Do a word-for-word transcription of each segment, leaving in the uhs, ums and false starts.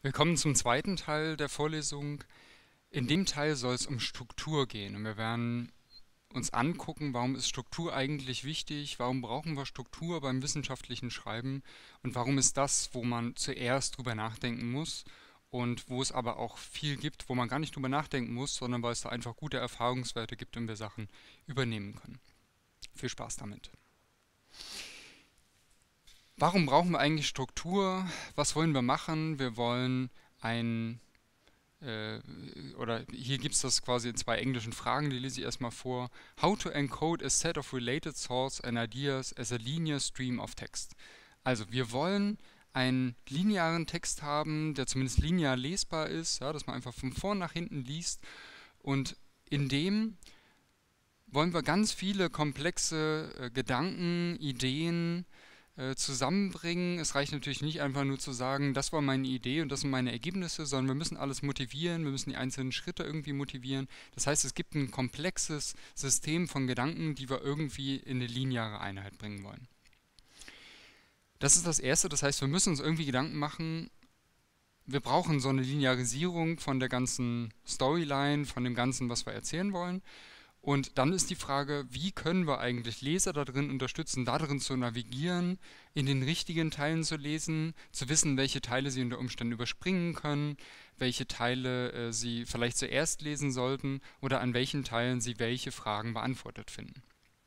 Willkommen zum zweiten Teil der Vorlesung. In dem Teil soll es um Struktur gehen und wir werden uns angucken, warum ist Struktur eigentlich wichtig, warum brauchen wir Struktur beim wissenschaftlichen Schreiben und warum ist das, wo man zuerst drüber nachdenken muss und wo es aber auch viel gibt, wo man gar nicht drüber nachdenken muss, sondern weil es da einfach gute Erfahrungswerte gibt und wir Sachen übernehmen können. Viel Spaß damit. Warum brauchen wir eigentlich Struktur? Was wollen wir machen? Wir wollen ein, äh, oder hier gibt es das quasi in zwei englischen Fragen, die lese ich erstmal vor. How to encode a set of related thoughts and ideas as a linear stream of text. Also wir wollen einen linearen Text haben, der zumindest linear lesbar ist, ja, dass man einfach von vorn nach hinten liest und in dem wollen wir ganz viele komplexe äh, Gedanken, Ideen, äh, zusammenbringen. Es reicht natürlich nicht einfach nur zu sagen, das war meine Idee und das sind meine Ergebnisse, sondern wir müssen alles motivieren, wir müssen die einzelnen Schritte irgendwie motivieren. Das heißt, es gibt ein komplexes System von Gedanken, die wir irgendwie in eine lineare Einheit bringen wollen. Das ist das Erste, das heißt, wir müssen uns irgendwie Gedanken machen, wir brauchen so eine Linearisierung von der ganzen Storyline, von dem Ganzen, was wir erzählen wollen. Und dann ist die Frage, wie können wir eigentlich Leser darin unterstützen, darin zu navigieren, in den richtigen Teilen zu lesen, zu wissen, welche Teile sie unter Umständen überspringen können, welche Teile äh, sie vielleicht zuerst lesen sollten oder an welchen Teilen sie welche Fragen beantwortet finden.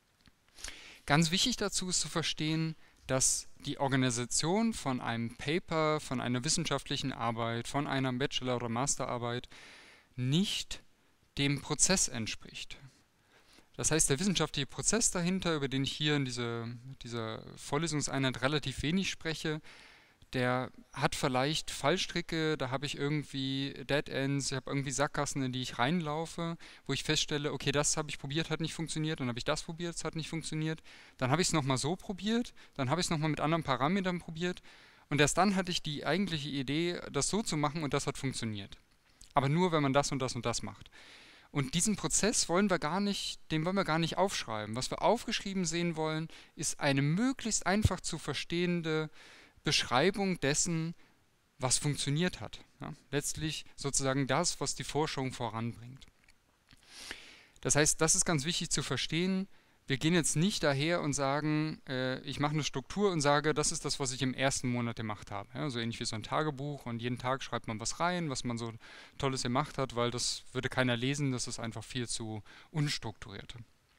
Ganz wichtig dazu ist zu verstehen, dass die Organisation von einem Paper, von einer wissenschaftlichen Arbeit, von einer Bachelor- oder Masterarbeit nicht dem Prozess entspricht. Das heißt, der wissenschaftliche Prozess dahinter, über den ich hier in diese, dieser Vorlesungseinheit relativ wenig spreche, der hat vielleicht Fallstricke, da habe ich irgendwie Dead Ends, ich habe irgendwie Sackgassen, in die ich reinlaufe, wo ich feststelle, okay, das habe ich probiert, hat nicht funktioniert, dann habe ich das probiert, es hat nicht funktioniert, dann habe ich es nochmal so probiert, dann habe ich es nochmal mit anderen Parametern probiert und erst dann hatte ich die eigentliche Idee, das so zu machen und das hat funktioniert. Aber nur, wenn man das und das und das macht. Und diesen Prozess wollen wir gar nicht, den wollen wir gar nicht aufschreiben. Was wir aufgeschrieben sehen wollen, ist eine möglichst einfach zu verstehende Beschreibung dessen, was funktioniert hat. Ja, letztlich sozusagen das, was die Forschung voranbringt. Das heißt, das ist ganz wichtig zu verstehen. Wir gehen jetzt nicht daher und sagen, äh, ich mache eine Struktur und sage, das ist das, was ich im ersten Monat gemacht habe. Ja, so ähnlich wie so ein Tagebuch und jeden Tag schreibt man was rein, was man so Tolles gemacht hat, weil das würde keiner lesen, das ist einfach viel zu unstrukturiert.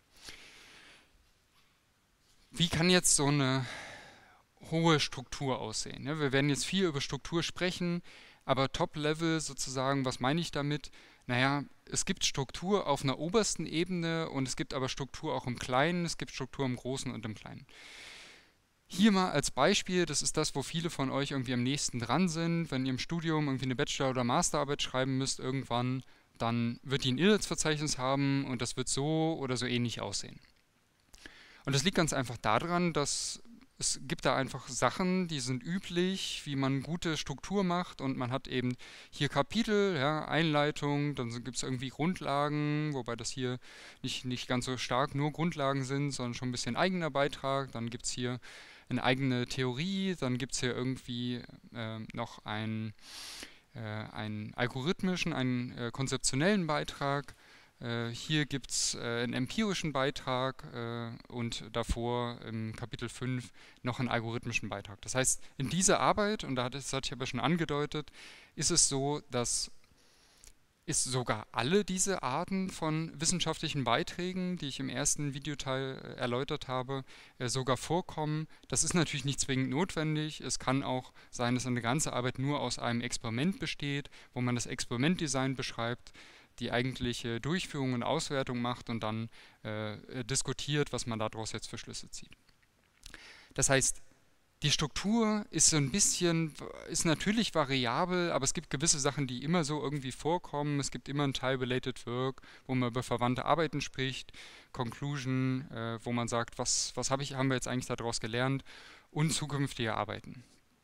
Wie kann jetzt so eine hohe Struktur aussehen? Ja, wir werden jetzt viel über Struktur sprechen, aber Top-Level sozusagen, was meine ich damit? Naja, es gibt Struktur auf einer obersten Ebene und es gibt aber Struktur auch im Kleinen, es gibt Struktur im Großen und im Kleinen. Hier mal als Beispiel, das ist das, wo viele von euch irgendwie am nächsten dran sind. Wenn ihr im Studium irgendwie eine Bachelor- oder Masterarbeit schreiben müsst irgendwann, dann wird die ein Inhaltsverzeichnis haben und das wird so oder so ähnlich aussehen. Und das liegt ganz einfach daran, dass es gibt da einfach Sachen, die sind üblich, wie man gute Struktur macht und man hat eben hier Kapitel, ja, Einleitung, dann gibt es irgendwie Grundlagen, wobei das hier nicht, nicht ganz so stark nur Grundlagen sind, sondern schon ein bisschen eigener Beitrag. Dann gibt es hier eine eigene Theorie, dann gibt es hier irgendwie äh, noch einen, äh, einen algorithmischen, einen äh, konzeptionellen Beitrag. Äh, hier gibt es äh, einen empirischen Beitrag äh, und davor im Kapitel fünf noch einen algorithmischen Beitrag. Das heißt, in dieser Arbeit, und da hat, das hatte ich aber schon angedeutet, ist es so, dass es sogar alle diese Arten von wissenschaftlichen Beiträgen, die ich im ersten Videoteil äh, erläutert habe, äh, sogar vorkommen. Das ist natürlich nicht zwingend notwendig. Es kann auch sein, dass eine ganze Arbeit nur aus einem Experiment besteht, wo man das Experimentdesign beschreibt, die eigentliche Durchführung und Auswertung macht und dann äh, diskutiert, was man daraus jetzt für Schlüsse zieht. Das heißt, die Struktur ist so ein bisschen, ist natürlich variabel, aber es gibt gewisse Sachen, die immer so irgendwie vorkommen. Es gibt immer ein Teil Related Work, wo man über verwandte Arbeiten spricht, Conclusion, äh, wo man sagt, was, was hab ich, haben wir jetzt eigentlich daraus gelernt und zukünftige Arbeiten.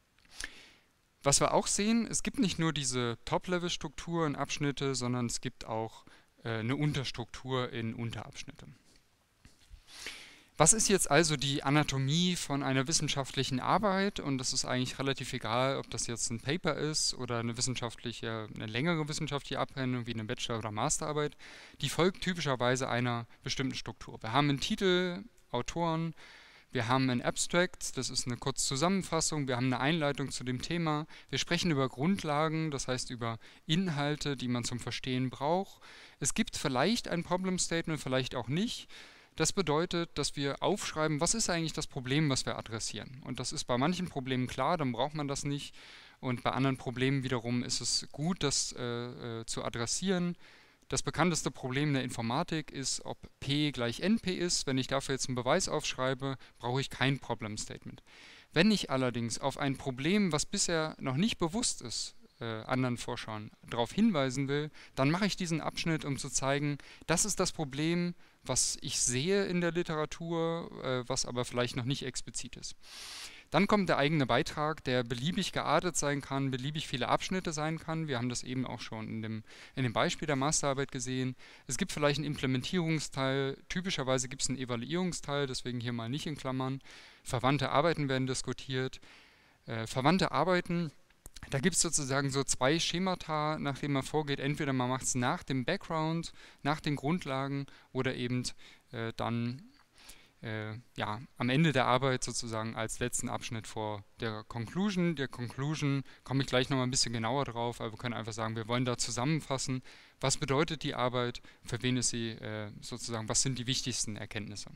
Was wir auch sehen, es gibt nicht nur diese Top-Level-Struktur in Abschnitte, sondern es gibt auch äh, eine Unterstruktur in Unterabschnitte. Was ist jetzt also die Anatomie von einer wissenschaftlichen Arbeit? Und das ist eigentlich relativ egal, ob das jetzt ein Paper ist oder eine wissenschaftliche, eine längere wissenschaftliche Abhandlung wie eine Bachelor- oder Masterarbeit. Die folgt typischerweise einer bestimmten Struktur. Wir haben einen Titel, Autoren, wir haben ein Abstract, das ist eine kurze Zusammenfassung, wir haben eine Einleitung zu dem Thema, wir sprechen über Grundlagen, das heißt über Inhalte, die man zum Verstehen braucht. Es gibt vielleicht ein Problem Statement, vielleicht auch nicht. Das bedeutet, dass wir aufschreiben, was ist eigentlich das Problem, was wir adressieren. Und das ist bei manchen Problemen klar, dann braucht man das nicht. Und bei anderen Problemen wiederum ist es gut, das äh, äh, zu adressieren. Das bekannteste Problem der Informatik ist, ob P gleich N P ist. Wenn ich dafür jetzt einen Beweis aufschreibe, brauche ich kein Problem Statement. Wenn ich allerdings auf ein Problem, was bisher noch nicht bewusst ist, äh, anderen Forschern darauf hinweisen will, dann mache ich diesen Abschnitt, um zu zeigen, das ist das Problem, was ich sehe in der Literatur, äh, was aber vielleicht noch nicht explizit ist. Dann kommt der eigene Beitrag, der beliebig geartet sein kann, beliebig viele Abschnitte sein kann. Wir haben das eben auch schon in dem, in dem Beispiel der Masterarbeit gesehen. Es gibt vielleicht einen Implementierungsteil, typischerweise gibt es einen Evaluierungsteil, deswegen hier mal nicht in Klammern. Verwandte Arbeiten werden diskutiert. Äh, verwandte Arbeiten, da gibt es sozusagen so zwei Schemata, nach denen man vorgeht. Entweder man macht es nach dem Background, nach den Grundlagen oder eben äh, dann äh, ja, am Ende der Arbeit sozusagen als letzten Abschnitt vor der Conclusion. Der Conclusion komme ich gleich nochmal ein bisschen genauer drauf, aber wir können einfach sagen, wir wollen da zusammenfassen, was bedeutet die Arbeit, für wen ist sie äh, sozusagen, was sind die wichtigsten Erkenntnisse.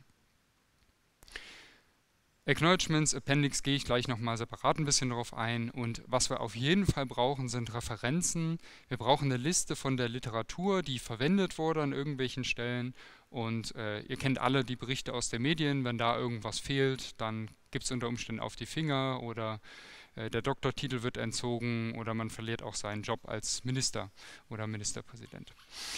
Acknowledgements, Appendix gehe ich gleich nochmal separat ein bisschen drauf ein, und was wir auf jeden Fall brauchen, sind Referenzen. Wir brauchen eine Liste von der Literatur, die verwendet wurde an irgendwelchen Stellen, und äh, ihr kennt alle die Berichte aus den Medien, wenn da irgendwas fehlt, dann gibt es unter Umständen auf die Finger oder äh, der Doktortitel wird entzogen oder man verliert auch seinen Job als Minister oder Ministerpräsident.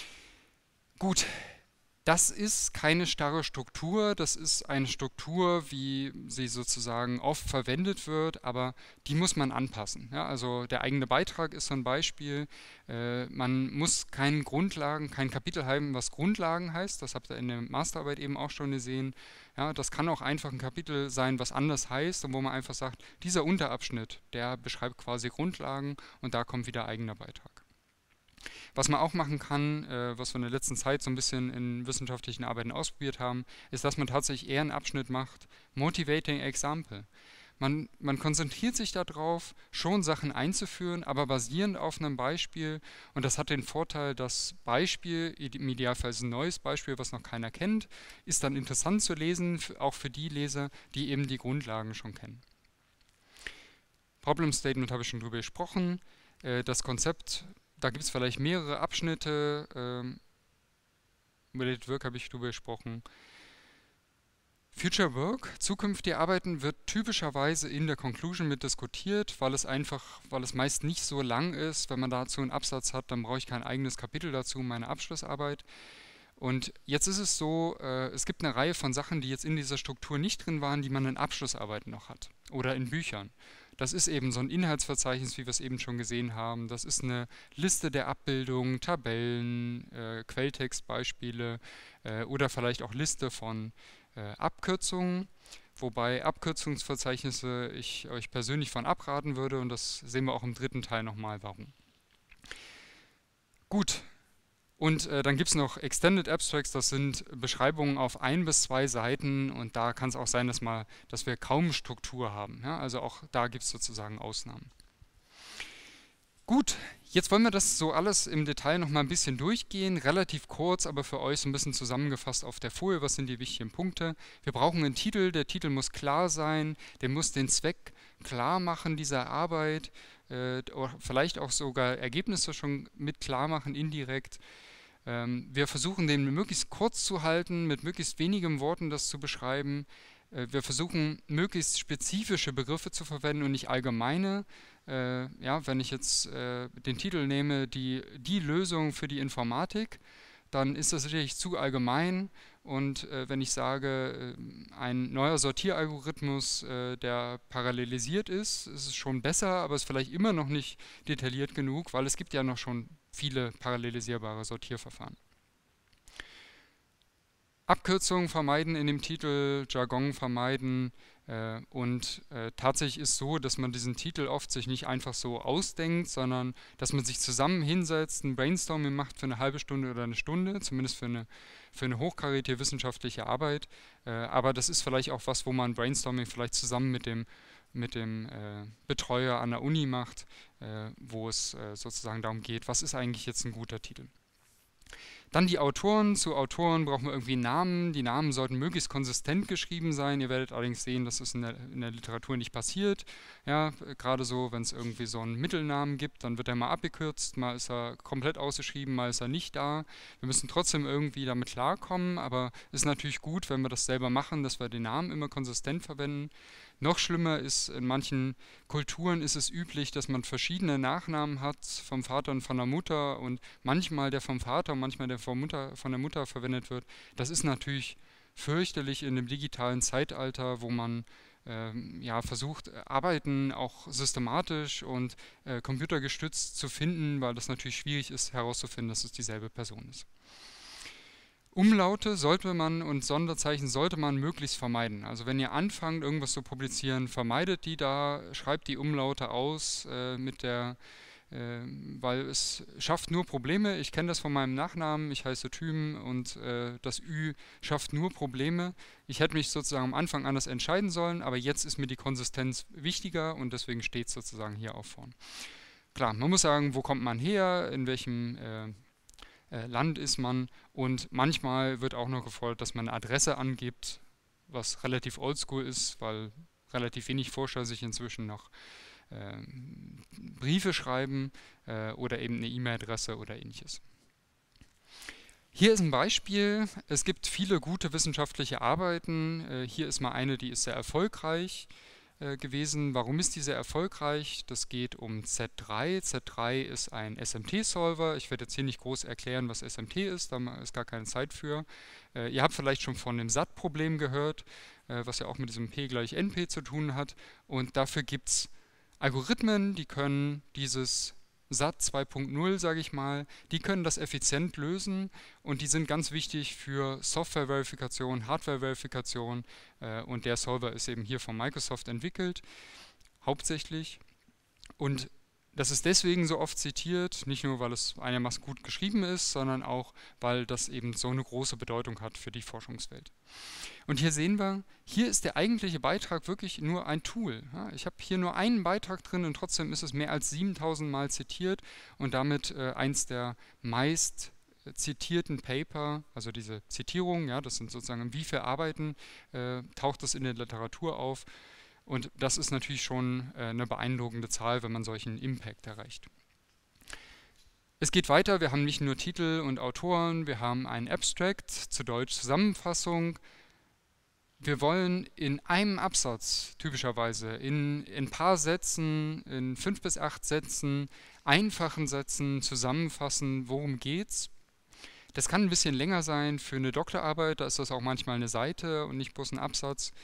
Gut. Das ist keine starre Struktur, das ist eine Struktur, wie sie sozusagen oft verwendet wird, aber die muss man anpassen. Ja, also der eigene Beitrag ist so ein Beispiel. Äh, man muss keinen Grundlagen, kein Kapitel haben, was Grundlagen heißt. Das habt ihr in der Masterarbeit eben auch schon gesehen. Ja, das kann auch einfach ein Kapitel sein, was anders heißt und wo man einfach sagt, dieser Unterabschnitt, der beschreibt quasi Grundlagen und da kommt wieder eigener Beitrag. Was man auch machen kann, äh, was wir in der letzten Zeit so ein bisschen in wissenschaftlichen Arbeiten ausprobiert haben, ist, dass man tatsächlich eher einen Abschnitt macht, Motivating Example. Man, man konzentriert sich darauf, schon Sachen einzuführen, aber basierend auf einem Beispiel. Und das hat den Vorteil, das Beispiel, im Idealfall ist ein neues Beispiel, was noch keiner kennt, ist dann interessant zu lesen, auch für die Leser, die eben die Grundlagen schon kennen. Problem Statement habe ich schon drüber gesprochen. Äh, das Konzept, da gibt es vielleicht mehrere Abschnitte. Ähm, Related Work habe ich drüber gesprochen. Future Work, zukünftige Arbeiten, wird typischerweise in der Conclusion mit diskutiert, weil es einfach, weil es meist nicht so lang ist. Wenn man dazu einen Absatz hat, dann brauche ich kein eigenes Kapitel dazu, meine Abschlussarbeit. Und jetzt ist es so, äh, es gibt eine Reihe von Sachen, die jetzt in dieser Struktur nicht drin waren, die man in Abschlussarbeiten noch hat oder in Büchern. Das ist eben so ein Inhaltsverzeichnis, wie wir es eben schon gesehen haben. Das ist eine Liste der Abbildungen, Tabellen, äh, Quelltextbeispiele äh, oder vielleicht auch Liste von äh, Abkürzungen. Wobei Abkürzungsverzeichnisse ich euch persönlich von abraten würde, und das sehen wir auch im dritten Teil nochmal, warum. Gut. Und äh, dann gibt es noch Extended Abstracts, das sind Beschreibungen auf ein bis zwei Seiten, und da kann es auch sein, dass, mal, dass wir kaum Struktur haben. Ja? Also auch da gibt es sozusagen Ausnahmen. Gut, jetzt wollen wir das so alles im Detail noch mal ein bisschen durchgehen, relativ kurz, aber für euch so ein bisschen zusammengefasst auf der Folie, was sind die wichtigen Punkte. Wir brauchen einen Titel, der Titel muss klar sein, der muss den Zweck klar machen dieser Arbeit, äh, vielleicht auch sogar Ergebnisse schon mit klar machen, indirekt. Ähm, wir versuchen den möglichst kurz zu halten, mit möglichst wenigen Worten das zu beschreiben. Äh, wir versuchen möglichst spezifische Begriffe zu verwenden und nicht allgemeine. Äh, ja, wenn ich jetzt äh, den Titel nehme, die, die Lösung für die Informatik, dann ist das natürlich zu allgemein. Und äh, wenn ich sage, äh, ein neuer Sortieralgorithmus, äh, der parallelisiert ist, ist es schon besser, aber ist vielleicht immer noch nicht detailliert genug, weil es gibt ja noch schon viele parallelisierbare Sortierverfahren. Abkürzungen vermeiden in dem Titel, Jargon vermeiden. Äh, und äh, tatsächlich ist so, dass man diesen Titel oft sich nicht einfach so ausdenkt, sondern dass man sich zusammen hinsetzt, ein Brainstorming macht für eine halbe Stunde oder eine Stunde, zumindest für eine, für eine hochkarätige wissenschaftliche Arbeit. Äh, aber das ist vielleicht auch was, wo man Brainstorming vielleicht zusammen mit dem, mit dem äh, Betreuer an der Uni macht, äh, wo es äh, sozusagen darum geht, was ist eigentlich jetzt ein guter Titel. Dann die Autoren. Zu Autoren brauchen wir irgendwie Namen. Die Namen sollten möglichst konsistent geschrieben sein. Ihr werdet allerdings sehen, dass es in der, in der Literatur nicht passiert. Ja, gerade so, wenn es irgendwie so einen Mittelnamen gibt, dann wird er mal abgekürzt, mal ist er komplett ausgeschrieben, mal ist er nicht da. Wir müssen trotzdem irgendwie damit klarkommen, aber es ist natürlich gut, wenn wir das selber machen, dass wir den Namen immer konsistent verwenden. Noch schlimmer ist, in manchen Kulturen ist es üblich, dass man verschiedene Nachnamen hat, vom Vater und von der Mutter, und manchmal der vom Vater und manchmal der von, Mutter, von der Mutter verwendet wird. Das ist natürlich fürchterlich in dem digitalen Zeitalter, wo man ähm, ja, versucht, Arbeiten auch systematisch und äh, computergestützt zu finden, weil das natürlich schwierig ist, herauszufinden, dass es dieselbe Person ist. Umlaute sollte man und Sonderzeichen sollte man möglichst vermeiden. Also wenn ihr anfangt, irgendwas zu publizieren, vermeidet die da, schreibt die Umlaute aus, äh, mit der, äh, weil es schafft nur Probleme. Ich kenne das von meinem Nachnamen, ich heiße Thüm, und äh, das Ü schafft nur Probleme. Ich hätte mich sozusagen am Anfang anders entscheiden sollen, aber jetzt ist mir die Konsistenz wichtiger und deswegen steht es sozusagen hier auch vorn. Klar, man muss sagen, wo kommt man her, in welchem äh, Land ist man, und manchmal wird auch noch gefordert, dass man eine Adresse angibt, was relativ oldschool ist, weil relativ wenig Forscher sich inzwischen noch äh, Briefe schreiben äh, oder eben eine E-Mail-Adresse oder ähnliches. Hier ist ein Beispiel. Es gibt viele gute wissenschaftliche Arbeiten. Äh, hier ist mal eine, die ist sehr erfolgreich gewesen. Warum ist die sehr erfolgreich? Das geht um Z drei. Z drei ist ein S M T-Solver. Ich werde jetzt hier nicht groß erklären, was S M T ist, da ist gar keine Zeit für. Äh, ihr habt vielleicht schon von dem S A T-Problem gehört, äh, was ja auch mit diesem P gleich N P zu tun hat. Und dafür gibt es Algorithmen, die können dieses S A T zwei Punkt null, sage ich mal, die können das effizient lösen, und die sind ganz wichtig für Software-Verifikation, Hardware-Verifikation, äh, und der Solver ist eben hier von Microsoft entwickelt, hauptsächlich. Und das ist deswegen so oft zitiert, nicht nur, weil es einigermaßen gut geschrieben ist, sondern auch, weil das eben so eine große Bedeutung hat für die Forschungswelt. Und hier sehen wir, hier ist der eigentliche Beitrag wirklich nur ein Tool. Ja, ich habe hier nur einen Beitrag drin und trotzdem ist es mehr als siebentausend Mal zitiert und damit äh, eins der meist zitierten Paper, also diese Zitierungen, ja, das sind sozusagen, wie viele Arbeiten äh, taucht das in der Literatur auf. Und das ist natürlich schon äh, eine beeindruckende Zahl, wenn man solchen Impact erreicht. Es geht weiter, wir haben nicht nur Titel und Autoren, wir haben einen Abstract, zu Deutsch Zusammenfassung. Wir wollen in einem Absatz typischerweise, in ein paar Sätzen, in fünf bis acht Sätzen, einfachen Sätzen zusammenfassen, worum geht's. Das kann ein bisschen länger sein für eine Doktorarbeit, da ist das auch manchmal eine Seite und nicht bloß ein Absatz.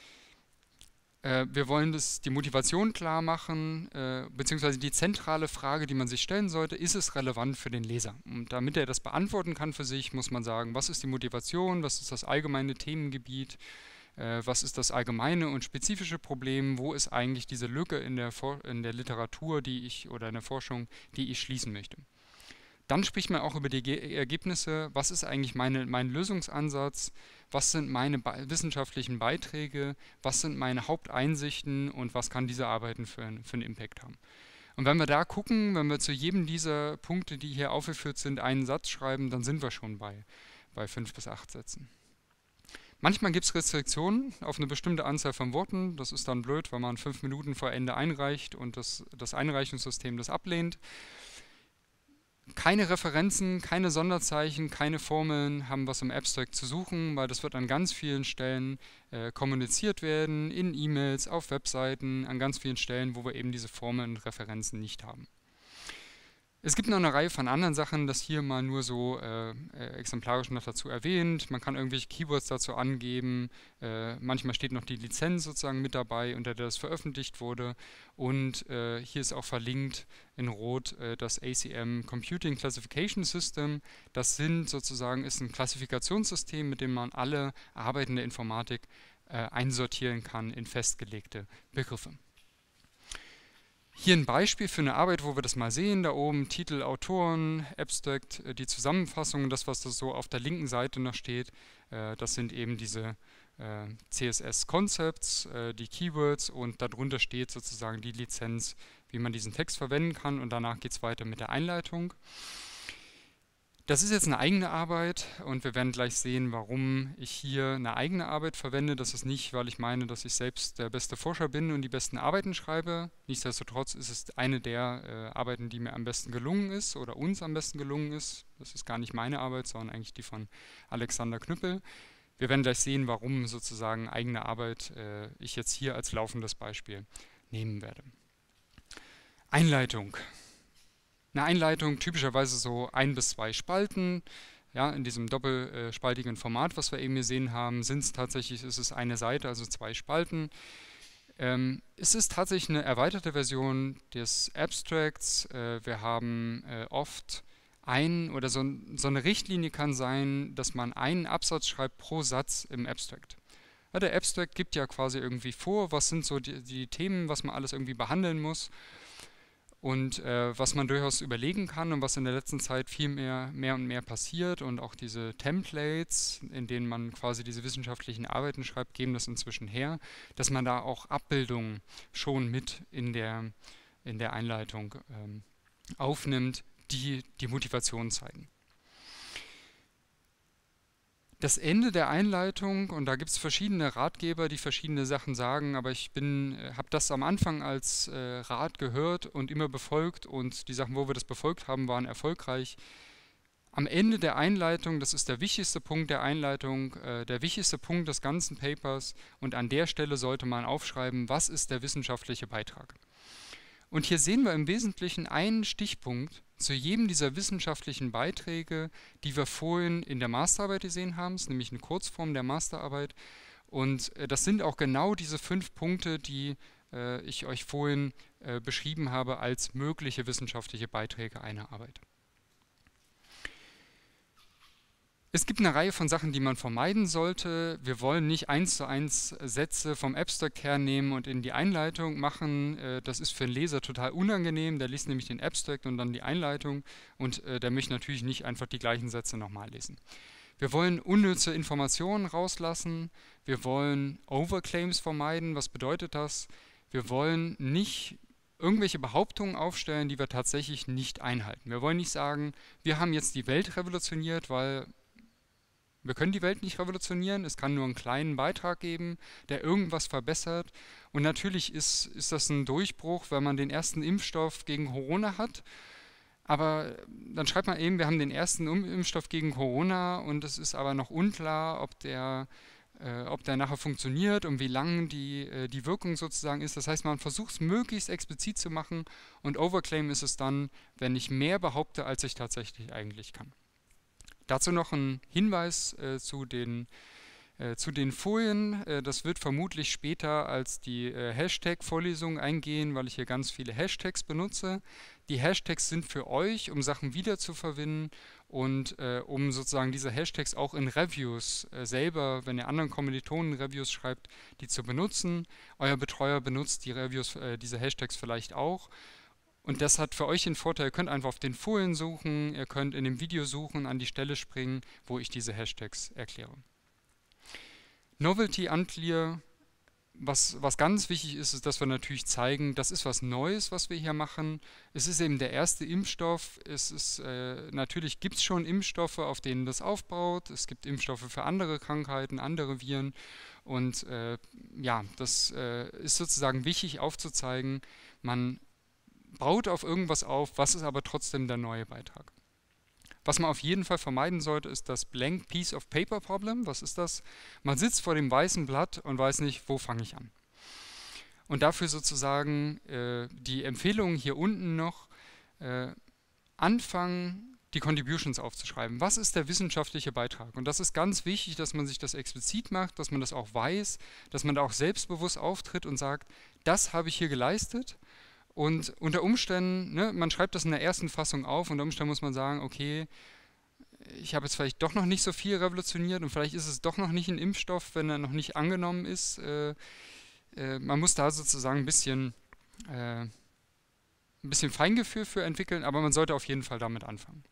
Wir wollen das, die Motivation klar machen, äh, beziehungsweise die zentrale Frage, die man sich stellen sollte, ist es relevant für den Leser? Und damit er das beantworten kann für sich, muss man sagen, was ist die Motivation, was ist das allgemeine Themengebiet, äh, was ist das allgemeine und spezifische Problem, wo ist eigentlich diese Lücke in der, For in der Literatur, die ich oder in der Forschung, die ich schließen möchte. Dann spricht man auch über die Ge Ergebnisse, was ist eigentlich meine, mein Lösungsansatz, was sind meine be wissenschaftlichen Beiträge, was sind meine Haupteinsichten und was kann diese Arbeiten für, für einen Impact haben. Und wenn wir da gucken, wenn wir zu jedem dieser Punkte, die hier aufgeführt sind, einen Satz schreiben, dann sind wir schon bei, bei fünf bis acht Sätzen. Manchmal gibt es Restriktionen auf eine bestimmte Anzahl von Worten. Das ist dann blöd, wenn man fünf Minuten vor Ende einreicht und das, das Einreichungssystem das ablehnt. Keine Referenzen, keine Sonderzeichen, keine Formeln haben was im Abstract zu suchen, weil das wird an ganz vielen Stellen äh, kommuniziert werden, in E-Mails, auf Webseiten, an ganz vielen Stellen, wo wir eben diese Formeln und Referenzen nicht haben. Es gibt noch eine Reihe von anderen Sachen, das hier mal nur so äh, äh, exemplarisch noch dazu erwähnt. Man kann irgendwelche Keywords dazu angeben. Äh, manchmal steht noch die Lizenz sozusagen mit dabei, unter der das veröffentlicht wurde. Und äh, hier ist auch verlinkt in Rot äh, das A C M Computing Classification System. Das sind sozusagen ist ein Klassifikationssystem, mit dem man alle Arbeiten der Informatik äh, einsortieren kann in festgelegte Begriffe. Hier ein Beispiel für eine Arbeit, wo wir das mal sehen. Da oben Titel, Autoren, Abstract, äh, die Zusammenfassung, das, was da so auf der linken Seite noch steht. Äh, das sind eben diese äh, C S S-Concepts, äh, die Keywords und darunter steht sozusagen die Lizenz, wie man diesen Text verwenden kann. Und danach geht es weiter mit der Einleitung. Das ist jetzt eine eigene Arbeit und wir werden gleich sehen, warum ich hier eine eigene Arbeit verwende. Das ist nicht, weil ich meine, dass ich selbst der beste Forscher bin und die besten Arbeiten schreibe. Nichtsdestotrotz ist es eine der äh, Arbeiten, die mir am besten gelungen ist oder uns am besten gelungen ist. Das ist gar nicht meine Arbeit, sondern eigentlich die von Alexander Knüppel. Wir werden gleich sehen, warum sozusagen eigene Arbeit äh, ich jetzt hier als laufendes Beispiel nehmen werde. Einleitung. Eine Einleitung, typischerweise so ein bis zwei Spalten. Ja, in diesem doppelspaltigen Format, was wir eben gesehen haben, sind es tatsächlich, ist es eine Seite, also zwei Spalten. Ähm, es ist tatsächlich eine erweiterte Version des Abstracts. Äh, wir haben äh, oft ein oder so, so eine Richtlinie kann sein, dass man einen Absatz schreibt pro Satz im Abstract. Ja, der Abstract gibt ja quasi irgendwie vor, was sind so die, die Themen, was man alles irgendwie behandeln muss. Und äh, was man durchaus überlegen kann und was in der letzten Zeit viel mehr, mehr und mehr passiert und auch diese Templates, in denen man quasi diese wissenschaftlichen Arbeiten schreibt, geben das inzwischen her, dass man da auch Abbildungen schon mit in der, in der Einleitung ähm, aufnimmt, die die Motivation zeigen. Das Ende der Einleitung, und da gibt es verschiedene Ratgeber, die verschiedene Sachen sagen, aber ich bin, äh, habe das am Anfang als äh, Rat gehört und immer befolgt und die Sachen, wo wir das befolgt haben, waren erfolgreich. Am Ende der Einleitung, das ist der wichtigste Punkt der Einleitung, äh, der wichtigste Punkt des ganzen Papers und an der Stelle sollte man aufschreiben, was ist der wissenschaftliche Beitrag. Und hier sehen wir im Wesentlichen einen Stichpunkt zu jedem dieser wissenschaftlichen Beiträge, die wir vorhin in der Masterarbeit gesehen haben. Das ist nämlich eine Kurzform der Masterarbeit. Und äh, das sind auch genau diese fünf Punkte, die äh, ich euch vorhin äh, beschrieben habe als mögliche wissenschaftliche Beiträge einer Arbeit. Es gibt eine Reihe von Sachen, die man vermeiden sollte. Wir wollen nicht eins zu eins Sätze vom Abstract hernehmen und in die Einleitung machen. Das ist für den Leser total unangenehm. Der liest nämlich den Abstract und dann die Einleitung und der möchte natürlich nicht einfach die gleichen Sätze nochmal lesen. Wir wollen unnütze Informationen rauslassen. Wir wollen Overclaims vermeiden. Was bedeutet das? Wir wollen nicht irgendwelche Behauptungen aufstellen, die wir tatsächlich nicht einhalten. Wir wollen nicht sagen, wir haben jetzt die Welt revolutioniert, weil wir können die Welt nicht revolutionieren, es kann nur einen kleinen Beitrag geben, der irgendwas verbessert. Und natürlich ist, ist das ein Durchbruch, wenn man den ersten Impfstoff gegen Corona hat. Aber dann schreibt man eben, wir haben den ersten Impfstoff gegen Corona und es ist aber noch unklar, ob der, äh, ob der nachher funktioniert und wie lang die, äh, die Wirkung sozusagen ist. Das heißt, man versucht es möglichst explizit zu machen und Overclaim ist es dann, wenn ich mehr behaupte, als ich tatsächlich eigentlich kann. Dazu noch ein Hinweis äh, zu, den, äh, zu den Folien. Äh, das wird vermutlich später als die äh, Hashtag-Vorlesung eingehen, weil ich hier ganz viele Hashtags benutze. Die Hashtags sind für euch, um Sachen wiederzuverwenden und äh, um sozusagen diese Hashtags auch in Reviews äh, selber, wenn ihr anderen Kommilitonen Reviews schreibt, die zu benutzen. Euer Betreuer benutzt die Reviews, äh, diese Hashtags vielleicht auch. Und das hat für euch den Vorteil, ihr könnt einfach auf den Folien suchen, ihr könnt in dem Video suchen, an die Stelle springen, wo ich diese Hashtags erkläre. Novelty Unclear, was, was ganz wichtig ist, ist, dass wir natürlich zeigen, das ist was Neues, was wir hier machen. Es ist eben der erste Impfstoff. Es ist, äh, natürlich gibt es schon Impfstoffe, auf denen das aufbaut. Es gibt Impfstoffe für andere Krankheiten, andere Viren. Und äh, ja, das äh, ist sozusagen wichtig aufzuzeigen, man baut auf irgendwas auf, was ist aber trotzdem der neue Beitrag. Was man auf jeden Fall vermeiden sollte, ist das Blank Piece of Paper Problem. Was ist das? Man sitzt vor dem weißen Blatt und weiß nicht, wo fange ich an. Und dafür sozusagen äh, die Empfehlung hier unten noch, äh, anfangen, die Contributions aufzuschreiben. Was ist der wissenschaftliche Beitrag? Und das ist ganz wichtig, dass man sich das explizit macht, dass man das auch weiß, dass man da auch selbstbewusst auftritt und sagt, das habe ich hier geleistet. Und unter Umständen, ne, man schreibt das in der ersten Fassung auf, unter Umständen muss man sagen, okay, ich habe jetzt vielleicht doch noch nicht so viel revolutioniert und vielleicht ist es doch noch nicht ein Impfstoff, wenn er noch nicht angenommen ist. Äh, äh, man muss da sozusagen ein bisschen, äh, ein bisschen Feingefühl für entwickeln, aber man sollte auf jeden Fall damit anfangen.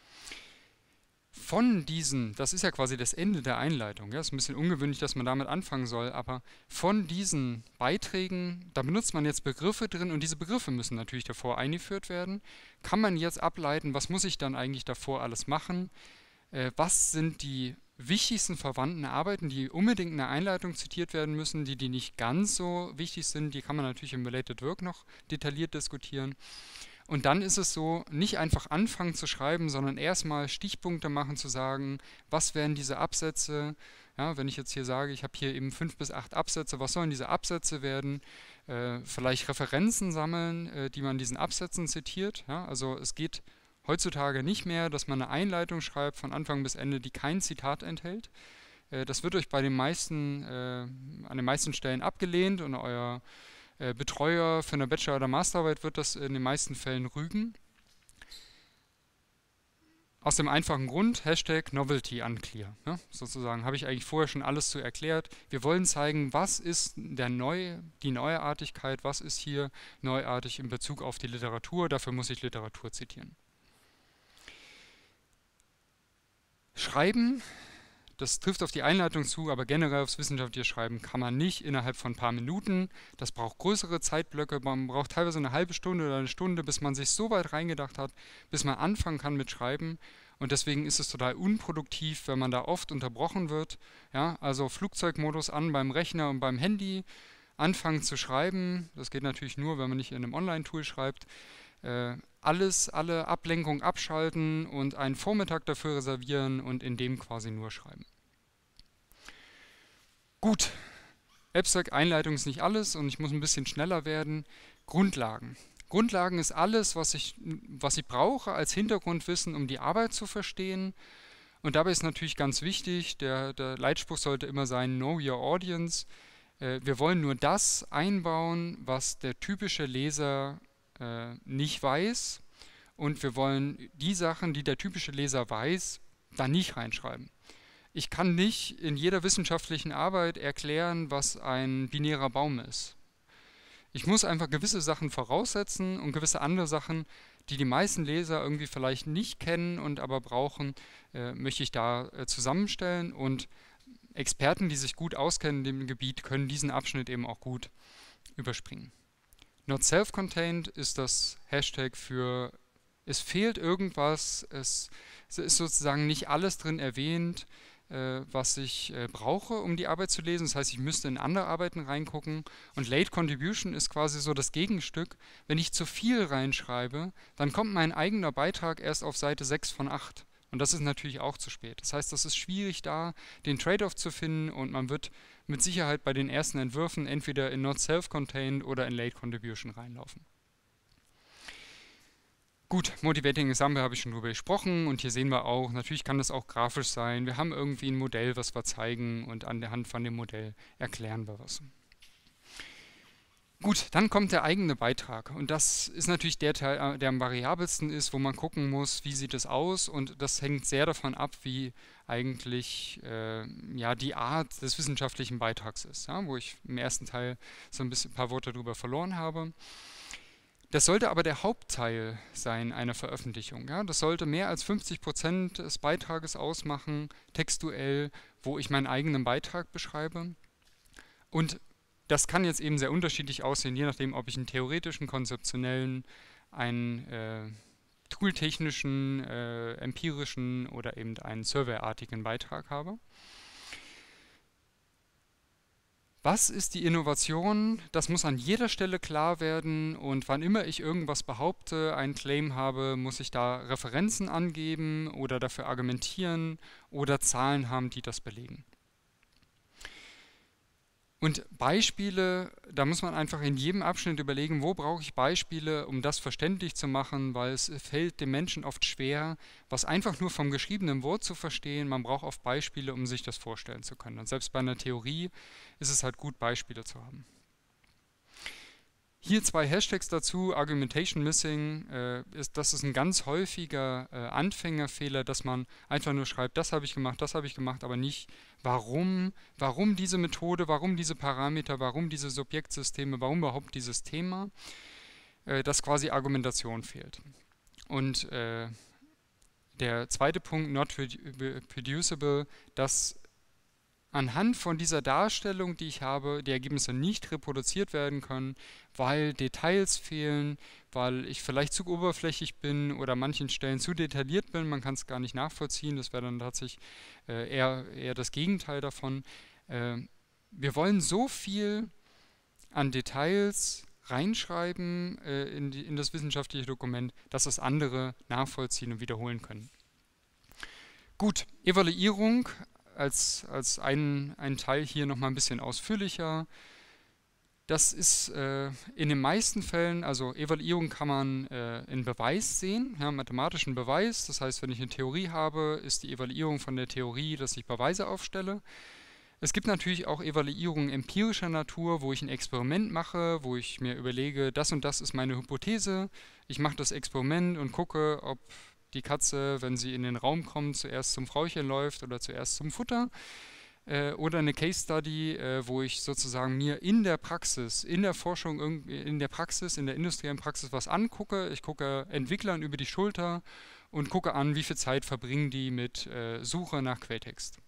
Von diesen, das ist ja quasi das Ende der Einleitung, ja, ist ein bisschen ungewöhnlich, dass man damit anfangen soll, aber von diesen Beiträgen, da benutzt man jetzt Begriffe drin und diese Begriffe müssen natürlich davor eingeführt werden, kann man jetzt ableiten, was muss ich dann eigentlich davor alles machen, äh, was sind die wichtigsten verwandten Arbeiten, die unbedingt in der Einleitung zitiert werden müssen, die, die nicht ganz so wichtig sind, die kann man natürlich im Related Work noch detailliert diskutieren. Und dann ist es so, nicht einfach anfangen zu schreiben, sondern erstmal Stichpunkte machen, zu sagen, was wären diese Absätze. Ja, wenn ich jetzt hier sage, ich habe hier eben fünf bis acht Absätze, was sollen diese Absätze werden? Äh, vielleicht Referenzen sammeln, äh, die man diesen Absätzen zitiert. Ja, also es geht heutzutage nicht mehr, dass man eine Einleitung schreibt von Anfang bis Ende, die kein Zitat enthält. Äh, das wird euch bei den meisten, äh, an den meisten Stellen abgelehnt und euer Betreuer für eine Bachelor- oder Masterarbeit wird das in den meisten Fällen rügen. Aus dem einfachen Grund, Hashtag Novelty Unclear. Ja, sozusagen habe ich eigentlich vorher schon alles zu erklärt. Wir wollen zeigen, was ist der Neu, die Neuartigkeit, was ist hier neuartig in Bezug auf die Literatur. Dafür muss ich Literatur zitieren. Schreiben. Das trifft auf die Einleitung zu, aber generell aufs wissenschaftliche Schreiben kann man nicht innerhalb von ein paar Minuten. Das braucht größere Zeitblöcke. Man braucht teilweise eine halbe Stunde oder eine Stunde, bis man sich so weit reingedacht hat, bis man anfangen kann mit Schreiben. Und deswegen ist es total unproduktiv, wenn man da oft unterbrochen wird. Ja, also Flugzeugmodus an beim Rechner und beim Handy, anfangen zu schreiben. Das geht natürlich nur, wenn man nicht in einem Online-Tool schreibt. Äh, alles, alle Ablenkung abschalten und einen Vormittag dafür reservieren und in dem quasi nur schreiben. Gut, Abstract-Einleitung ist nicht alles und ich muss ein bisschen schneller werden. Grundlagen. Grundlagen ist alles, was ich, was ich brauche als Hintergrundwissen, um die Arbeit zu verstehen. Und dabei ist natürlich ganz wichtig, der, der Leitspruch sollte immer sein, Know Your Audience. Äh, wir wollen nur das einbauen, was der typische Leser äh, nicht weiß. Und wir wollen die Sachen, die der typische Leser weiß, da nicht reinschreiben. Ich kann nicht in jeder wissenschaftlichen Arbeit erklären, was ein binärer Baum ist. Ich muss einfach gewisse Sachen voraussetzen und gewisse andere Sachen, die die meisten Leser irgendwie vielleicht nicht kennen und aber brauchen, äh, möchte ich da äh, zusammenstellen. Und Experten, die sich gut auskennen in dem Gebiet, können diesen Abschnitt eben auch gut überspringen. Not self-contained ist das Hashtag für es fehlt irgendwas, es, es ist sozusagen nicht alles drin erwähnt, äh, was ich äh, brauche, um die Arbeit zu lesen. Das heißt, ich müsste in andere Arbeiten reingucken. Und Late Contribution ist quasi so das Gegenstück. Wenn ich zu viel reinschreibe, dann kommt mein eigener Beitrag erst auf Seite sechs von acht. Und das ist natürlich auch zu spät. Das heißt, das ist schwierig da, den Trade-off zu finden und man wird mit Sicherheit bei den ersten Entwürfen entweder in Not Self-Contained oder in Late Contribution reinlaufen. Gut, Motivating Example habe ich schon drüber gesprochen und hier sehen wir auch, natürlich kann das auch grafisch sein. Wir haben irgendwie ein Modell, was wir zeigen und an der Hand von dem Modell erklären wir was. Gut, dann kommt der eigene Beitrag und das ist natürlich der Teil, der am variabelsten ist, wo man gucken muss, wie sieht es aus und das hängt sehr davon ab, wie eigentlich äh, ja, die Art des wissenschaftlichen Beitrags ist, ja, wo ich im ersten Teil so ein bisschen ein paar Worte drüber verloren habe. Das sollte aber der Hauptteil sein einer Veröffentlichung. Ja? Das sollte mehr als fünfzig Prozent des Beitrages ausmachen, textuell, wo ich meinen eigenen Beitrag beschreibe. Und das kann jetzt eben sehr unterschiedlich aussehen, je nachdem, ob ich einen theoretischen, konzeptionellen, einen äh, tooltechnischen, äh, empirischen oder eben einen surveyartigen Beitrag habe. Was ist die Innovation? Das muss an jeder Stelle klar werden und wann immer ich irgendwas behaupte, einen Claim habe, muss ich da Referenzen angeben oder dafür argumentieren oder Zahlen haben, die das belegen. Und Beispiele, da muss man einfach in jedem Abschnitt überlegen, wo brauche ich Beispiele, um das verständlich zu machen, weil es fällt dem Menschen oft schwer, was einfach nur vom geschriebenen Wort zu verstehen. Man braucht oft Beispiele, um sich das vorstellen zu können. Und selbst bei einer Theorie ist es halt gut, Beispiele zu haben. Hier zwei Hashtags dazu, Argumentation Missing, äh, ist, das ist ein ganz häufiger äh, Anfängerfehler, dass man einfach nur schreibt, das habe ich gemacht, das habe ich gemacht, aber nicht, warum, warum diese Methode, warum diese Parameter, warum diese Subjektsysteme, warum überhaupt dieses Thema, äh, dass quasi Argumentation fehlt. Und äh, der zweite Punkt, not reproducible, dass anhand von dieser Darstellung, die ich habe, die Ergebnisse nicht reproduziert werden können, weil Details fehlen, weil ich vielleicht zu oberflächlich bin oder an manchen Stellen zu detailliert bin, man kann es gar nicht nachvollziehen, das wäre dann tatsächlich äh, eher, eher das Gegenteil davon. Äh, wir wollen so viel an Details reinschreiben äh, in, die, in das wissenschaftliche Dokument, dass es andere nachvollziehen und wiederholen können. Gut, Evaluierung als, als ein, ein Teil hier nochmal ein bisschen ausführlicher. Das ist äh, in den meisten Fällen, also Evaluierung kann man äh, in Beweis sehen, ja, mathematischen Beweis. Das heißt, wenn ich eine Theorie habe, ist die Evaluierung von der Theorie, dass ich Beweise aufstelle. Es gibt natürlich auch Evaluierungen empirischer Natur, wo ich ein Experiment mache, wo ich mir überlege, das und das ist meine Hypothese. Ich mache das Experiment und gucke, ob die Katze, wenn sie in den Raum kommt, zuerst zum Frauchen läuft oder zuerst zum Futter. Äh, oder eine Case Study, äh, wo ich sozusagen mir in der Praxis, in der Forschung, in der Praxis, in der industriellen Praxis was angucke. Ich gucke Entwicklern über die Schulter und gucke an, wie viel Zeit verbringen die mit äh, Suche nach Quelltext.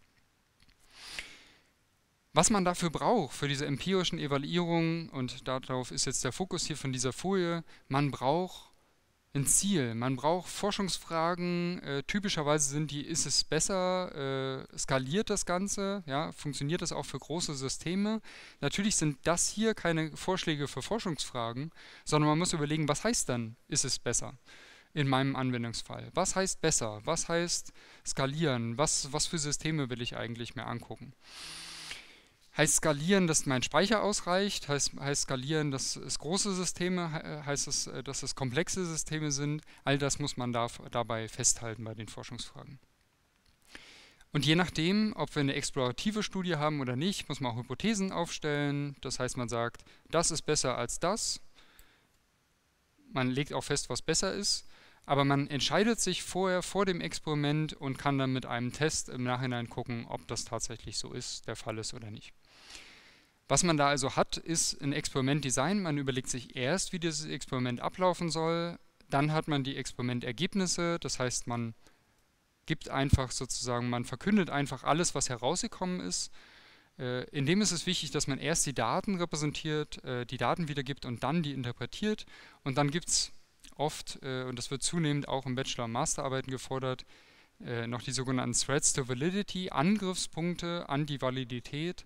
Was man dafür braucht, für diese empirischen Evaluierungen, und darauf ist jetzt der Fokus hier von dieser Folie, man braucht ein Ziel. Man braucht Forschungsfragen. Äh, typischerweise sind die, ist es besser, äh, skaliert das Ganze, ja, funktioniert das auch für große Systeme. Natürlich sind das hier keine Vorschläge für Forschungsfragen, sondern man muss überlegen, was heißt dann, ist es besser in meinem Anwendungsfall? Was heißt besser? Was heißt skalieren? Was, was für Systeme will ich eigentlich mir angucken? Heißt skalieren, dass mein Speicher ausreicht? Heißt, heißt skalieren, dass es große Systeme, heißt es, dass es komplexe Systeme sind? All das muss man da, dabei festhalten bei den Forschungsfragen. Und je nachdem, ob wir eine explorative Studie haben oder nicht, muss man auch Hypothesen aufstellen. Das heißt, man sagt, das ist besser als das. Man legt auch fest, was besser ist. Aber man entscheidet sich vorher, vor dem Experiment und kann dann mit einem Test im Nachhinein gucken, ob das tatsächlich so ist, der Fall ist oder nicht. Was man da also hat, ist ein Experimentdesign. Man überlegt sich erst, wie dieses Experiment ablaufen soll. Dann hat man die Experimentergebnisse. Das heißt, man gibt einfach sozusagen, man verkündet einfach alles, was herausgekommen ist. Äh, in dem ist es wichtig, dass man erst die Daten repräsentiert, äh, die Daten wiedergibt und dann die interpretiert. Und dann gibt es oft, äh, und das wird zunehmend auch im Bachelor- und Masterarbeiten gefordert, äh, noch die sogenannten Threats to Validity, Angriffspunkte an die Validität.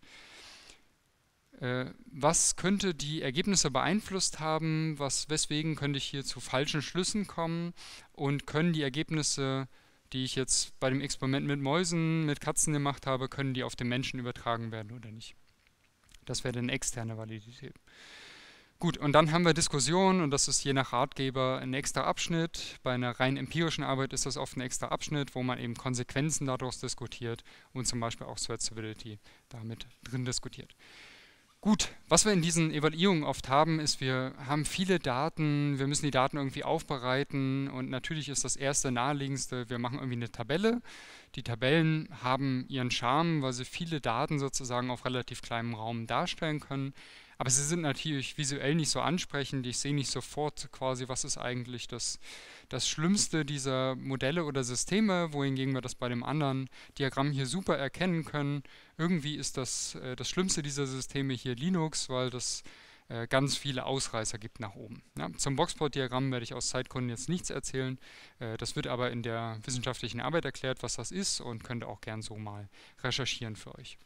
Äh, was könnte die Ergebnisse beeinflusst haben? Was, weswegen könnte ich hier zu falschen Schlüssen kommen? Und können die Ergebnisse, die ich jetzt bei dem Experiment mit Mäusen, mit Katzen gemacht habe, können die auf den Menschen übertragen werden oder nicht? Das wäre dann externe Validität. Gut, und dann haben wir Diskussionen und das ist je nach Ratgeber ein extra Abschnitt. Bei einer rein empirischen Arbeit ist das oft ein extra Abschnitt, wo man eben Konsequenzen daraus diskutiert und zum Beispiel auch Searchability damit drin diskutiert. Gut, was wir in diesen Evaluierungen oft haben, ist, wir haben viele Daten, wir müssen die Daten irgendwie aufbereiten und natürlich ist das erste naheliegendste, wir machen irgendwie eine Tabelle. Die Tabellen haben ihren Charme, weil sie viele Daten sozusagen auf relativ kleinem Raum darstellen können. Aber sie sind natürlich visuell nicht so ansprechend. Ich sehe nicht sofort quasi, was ist eigentlich das, das Schlimmste dieser Modelle oder Systeme, wohingegen wir das bei dem anderen Diagramm hier super erkennen können. Irgendwie ist das, äh, das Schlimmste dieser Systeme hier Linux, weil das äh, ganz viele Ausreißer gibt nach oben. Ja, zum Boxplot-Diagramm werde ich aus Zeitgründen jetzt nichts erzählen. Äh, das wird aber in der wissenschaftlichen Arbeit erklärt, was das ist und könnt ihr auch gern so mal recherchieren für euch.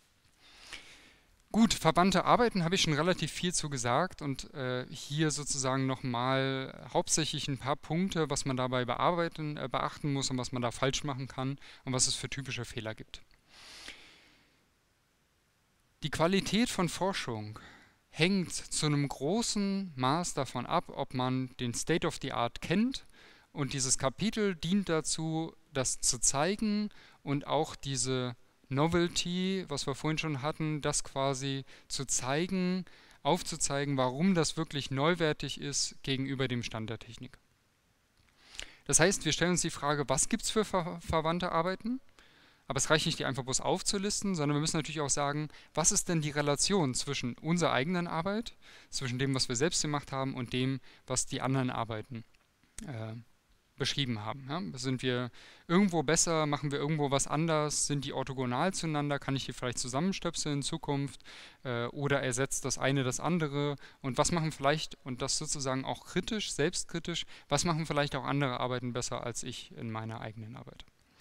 Gut, verbannte Arbeiten habe ich schon relativ viel zu gesagt und äh, hier sozusagen nochmal hauptsächlich ein paar Punkte, was man dabei bearbeiten, äh, beachten muss und was man da falsch machen kann und was es für typische Fehler gibt. Die Qualität von Forschung hängt zu einem großen Maß davon ab, ob man den State of the Art kennt, und dieses Kapitel dient dazu, das zu zeigen und auch diese Novelty, was wir vorhin schon hatten, das quasi zu zeigen, aufzuzeigen, warum das wirklich neuwertig ist gegenüber dem Stand der Technik. Das heißt, wir stellen uns die Frage, was gibt es für ver verwandte Arbeiten? Aber es reicht nicht, die einfach bloß aufzulisten, sondern wir müssen natürlich auch sagen, was ist denn die Relation zwischen unserer eigenen Arbeit, zwischen dem, was wir selbst gemacht haben, und dem, was die anderen Arbeiten äh, beschrieben haben. Ja? Sind wir irgendwo besser, machen wir irgendwo was anders, sind die orthogonal zueinander, kann ich die vielleicht zusammenstöpseln in Zukunft äh, oder ersetzt das eine das andere, und was machen vielleicht, und das sozusagen auch kritisch, selbstkritisch, was machen vielleicht auch andere Arbeiten besser als ich in meiner eigenen Arbeit.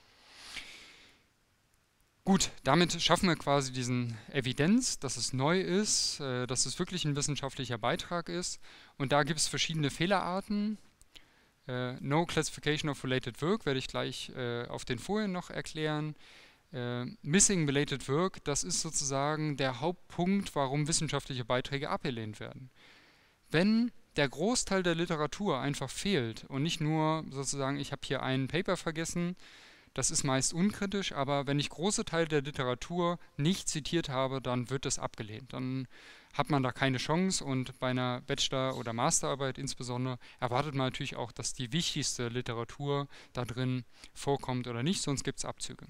Gut, damit schaffen wir quasi diesen Evidenz, dass es neu ist, äh, dass es wirklich ein wissenschaftlicher Beitrag ist, und da gibt es verschiedene Fehlerarten. Äh, no Classification of Related Work werde ich gleich äh, auf den Folien noch erklären. Äh, Missing Related Work, das ist sozusagen der Hauptpunkt, warum wissenschaftliche Beiträge abgelehnt werden. Wenn der Großteil der Literatur einfach fehlt und nicht nur sozusagen, ich habe hier ein Paper vergessen, das ist meist unkritisch, aber wenn ich große Teile der Literatur nicht zitiert habe, dann wird es abgelehnt. Dann hat man da keine Chance, und bei einer Bachelor- oder Masterarbeit insbesondere erwartet man natürlich auch, dass die wichtigste Literatur da drin vorkommt oder nicht, sonst gibt es Abzüge.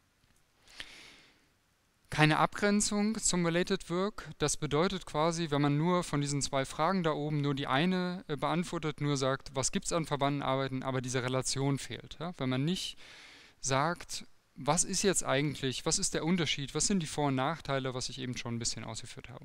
Keine Abgrenzung zum Related Work, das bedeutet quasi, wenn man nur von diesen zwei Fragen da oben nur die eine äh, beantwortet, nur sagt, was gibt es an verwandten Arbeiten, aber diese Relation fehlt. Ja? Wenn man nicht sagt, was ist jetzt eigentlich, was ist der Unterschied, was sind die Vor- und Nachteile, was ich eben schon ein bisschen ausgeführt habe.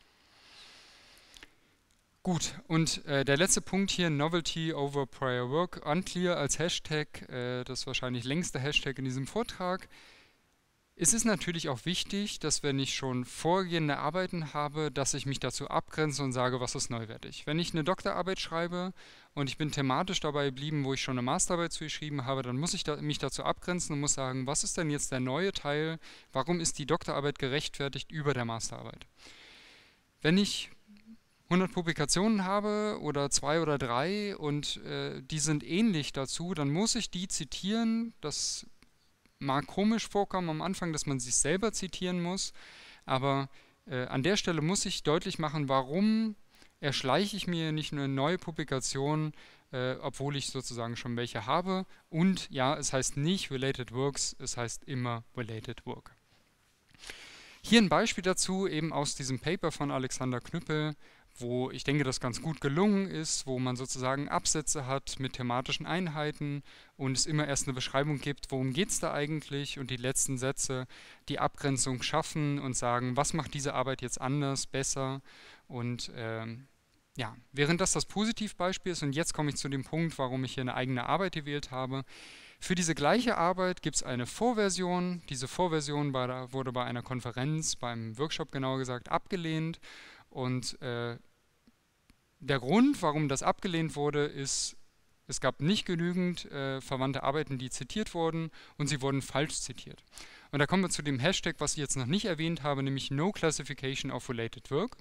Gut, und äh, der letzte Punkt hier, Novelty over Prior Work, unclear als Hashtag, äh, das wahrscheinlich längste Hashtag in diesem Vortrag. Es ist natürlich auch wichtig, dass, wenn ich schon vorgehende Arbeiten habe, dass ich mich dazu abgrenze und sage, was ist neuwertig. Wenn ich eine Doktorarbeit schreibe und ich bin thematisch dabei geblieben, wo ich schon eine Masterarbeit zu geschrieben habe, dann muss ich da, mich dazu abgrenzen und muss sagen, was ist denn jetzt der neue Teil, warum ist die Doktorarbeit gerechtfertigt über der Masterarbeit. Wenn ich hundert Publikationen habe oder zwei oder drei und äh, die sind ähnlich dazu, dann muss ich die zitieren. Das mag komisch vorkommen am Anfang, dass man sich selber zitieren muss, aber äh, an der Stelle muss ich deutlich machen, warum erschleiche ich mir nicht nur eine neue Publikation, äh, obwohl ich sozusagen schon welche habe. Und ja, es heißt nicht Related Works, es heißt immer Related Work. Hier ein Beispiel dazu, eben aus diesem Paper von Alexander Knüppel, wo ich denke, das ganz gut gelungen ist, wo man sozusagen Absätze hat mit thematischen Einheiten und es immer erst eine Beschreibung gibt, worum geht es da eigentlich, und die letzten Sätze die Abgrenzung schaffen und sagen, was macht diese Arbeit jetzt anders, besser. Und ähm, ja, während das das Positivbeispiel ist, und jetzt komme ich zu dem Punkt, warum ich hier eine eigene Arbeit gewählt habe. Für diese gleiche Arbeit gibt es eine Vorversion. Diese Vorversion bei der, wurde bei einer Konferenz, beim Workshop genauer gesagt, abgelehnt. Und äh, der Grund, warum das abgelehnt wurde, ist, es gab nicht genügend äh, verwandte Arbeiten, die zitiert wurden, und sie wurden falsch zitiert. Und da kommen wir zu dem Hashtag, was ich jetzt noch nicht erwähnt habe, nämlich No Classification of Related Work.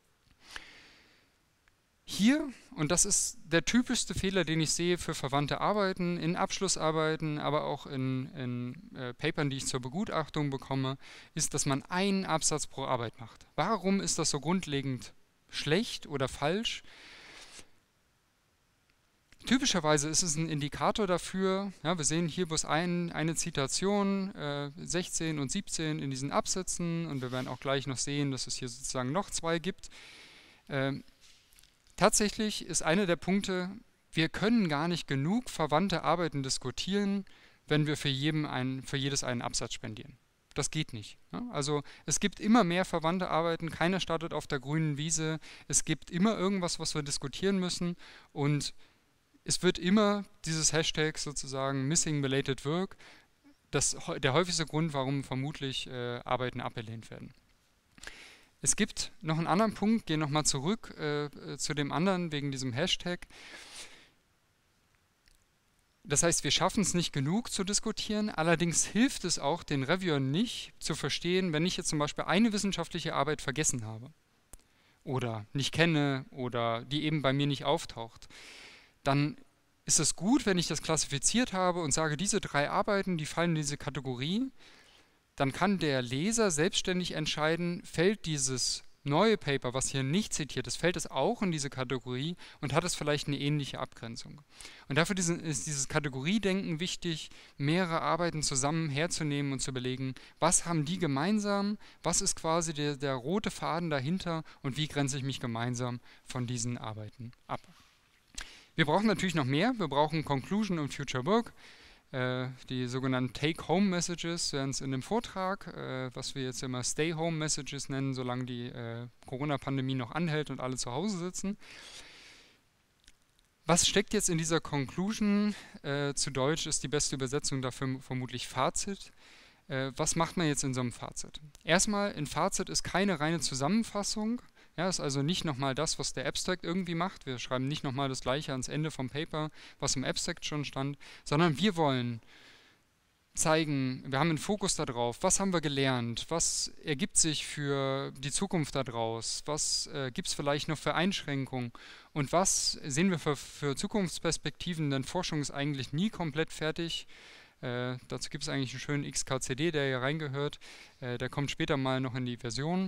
Hier, und das ist der typischste Fehler, den ich sehe für verwandte Arbeiten, in Abschlussarbeiten, aber auch in, in äh, Papern, die ich zur Begutachtung bekomme, ist, dass man einen Absatz pro Arbeit macht. Warum ist das so grundlegend schlecht oder falsch? Typischerweise ist es ein Indikator dafür, ja, wir sehen hier bloß ein, eine Zitation, äh, sechzehn und siebzehn in diesen Absätzen, und wir werden auch gleich noch sehen, dass es hier sozusagen noch zwei gibt. Ähm, Tatsächlich ist einer der Punkte, wir können gar nicht genug verwandte Arbeiten diskutieren, wenn wir für, jedem ein, für jedes einen Absatz spendieren. Das geht nicht. Ja? Also es gibt immer mehr verwandte Arbeiten, keiner startet auf der grünen Wiese, es gibt immer irgendwas, was wir diskutieren müssen, und es wird immer dieses Hashtag sozusagen Missing Related Work, das, der häufigste Grund, warum vermutlich äh, Arbeiten abgelehnt werden. Es gibt noch einen anderen Punkt, gehe nochmal zurück äh, zu dem anderen wegen diesem Hashtag. Das heißt, wir schaffen es nicht genug zu diskutieren, allerdings hilft es auch den Reviewern nicht zu verstehen, wenn ich jetzt zum Beispiel eine wissenschaftliche Arbeit vergessen habe oder nicht kenne oder die eben bei mir nicht auftaucht. Dann ist es gut, wenn ich das klassifiziert habe und sage, diese drei Arbeiten, die fallen in diese Kategorie. Dann kann der Leser selbstständig entscheiden, fällt dieses neue Paper, was hier nicht zitiert ist, fällt es auch in diese Kategorie und hat es vielleicht eine ähnliche Abgrenzung. Und dafür ist dieses Kategoriedenken wichtig, mehrere Arbeiten zusammen herzunehmen und zu überlegen, was haben die gemeinsam, was ist quasi der, der rote Faden dahinter und wie grenze ich mich gemeinsam von diesen Arbeiten ab. Wir brauchen natürlich noch mehr, wir brauchen Conclusion und Future Work. Die sogenannten Take-Home-Messages werden es in dem Vortrag, äh, was wir jetzt immer Stay-Home-Messages nennen, solange die äh, Corona-Pandemie noch anhält und alle zu Hause sitzen. Was steckt jetzt in dieser Conclusion? Äh, zu Deutsch ist die beste Übersetzung dafür vermutlich Fazit. Äh, was macht man jetzt in so einem Fazit? Erstmal, ein Fazit ist keine reine Zusammenfassung. Ja, ist also nicht nochmal das, was der Abstract irgendwie macht. Wir schreiben nicht nochmal das Gleiche ans Ende vom Paper, was im Abstract schon stand, sondern wir wollen zeigen, wir haben einen Fokus darauf, was haben wir gelernt, was ergibt sich für die Zukunft daraus, was äh, gibt es vielleicht noch für Einschränkungen und was sehen wir für, für Zukunftsperspektiven, denn Forschung ist eigentlich nie komplett fertig. Äh, dazu gibt es eigentlich einen schönen X K C D, der hier reingehört, äh, der kommt später mal noch in die Version.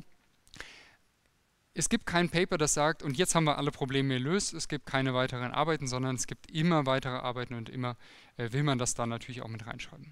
Es gibt kein Paper, das sagt, und jetzt haben wir alle Probleme gelöst, es gibt keine weiteren Arbeiten, sondern es gibt immer weitere Arbeiten und immer äh, will man das da natürlich auch mit reinschreiben.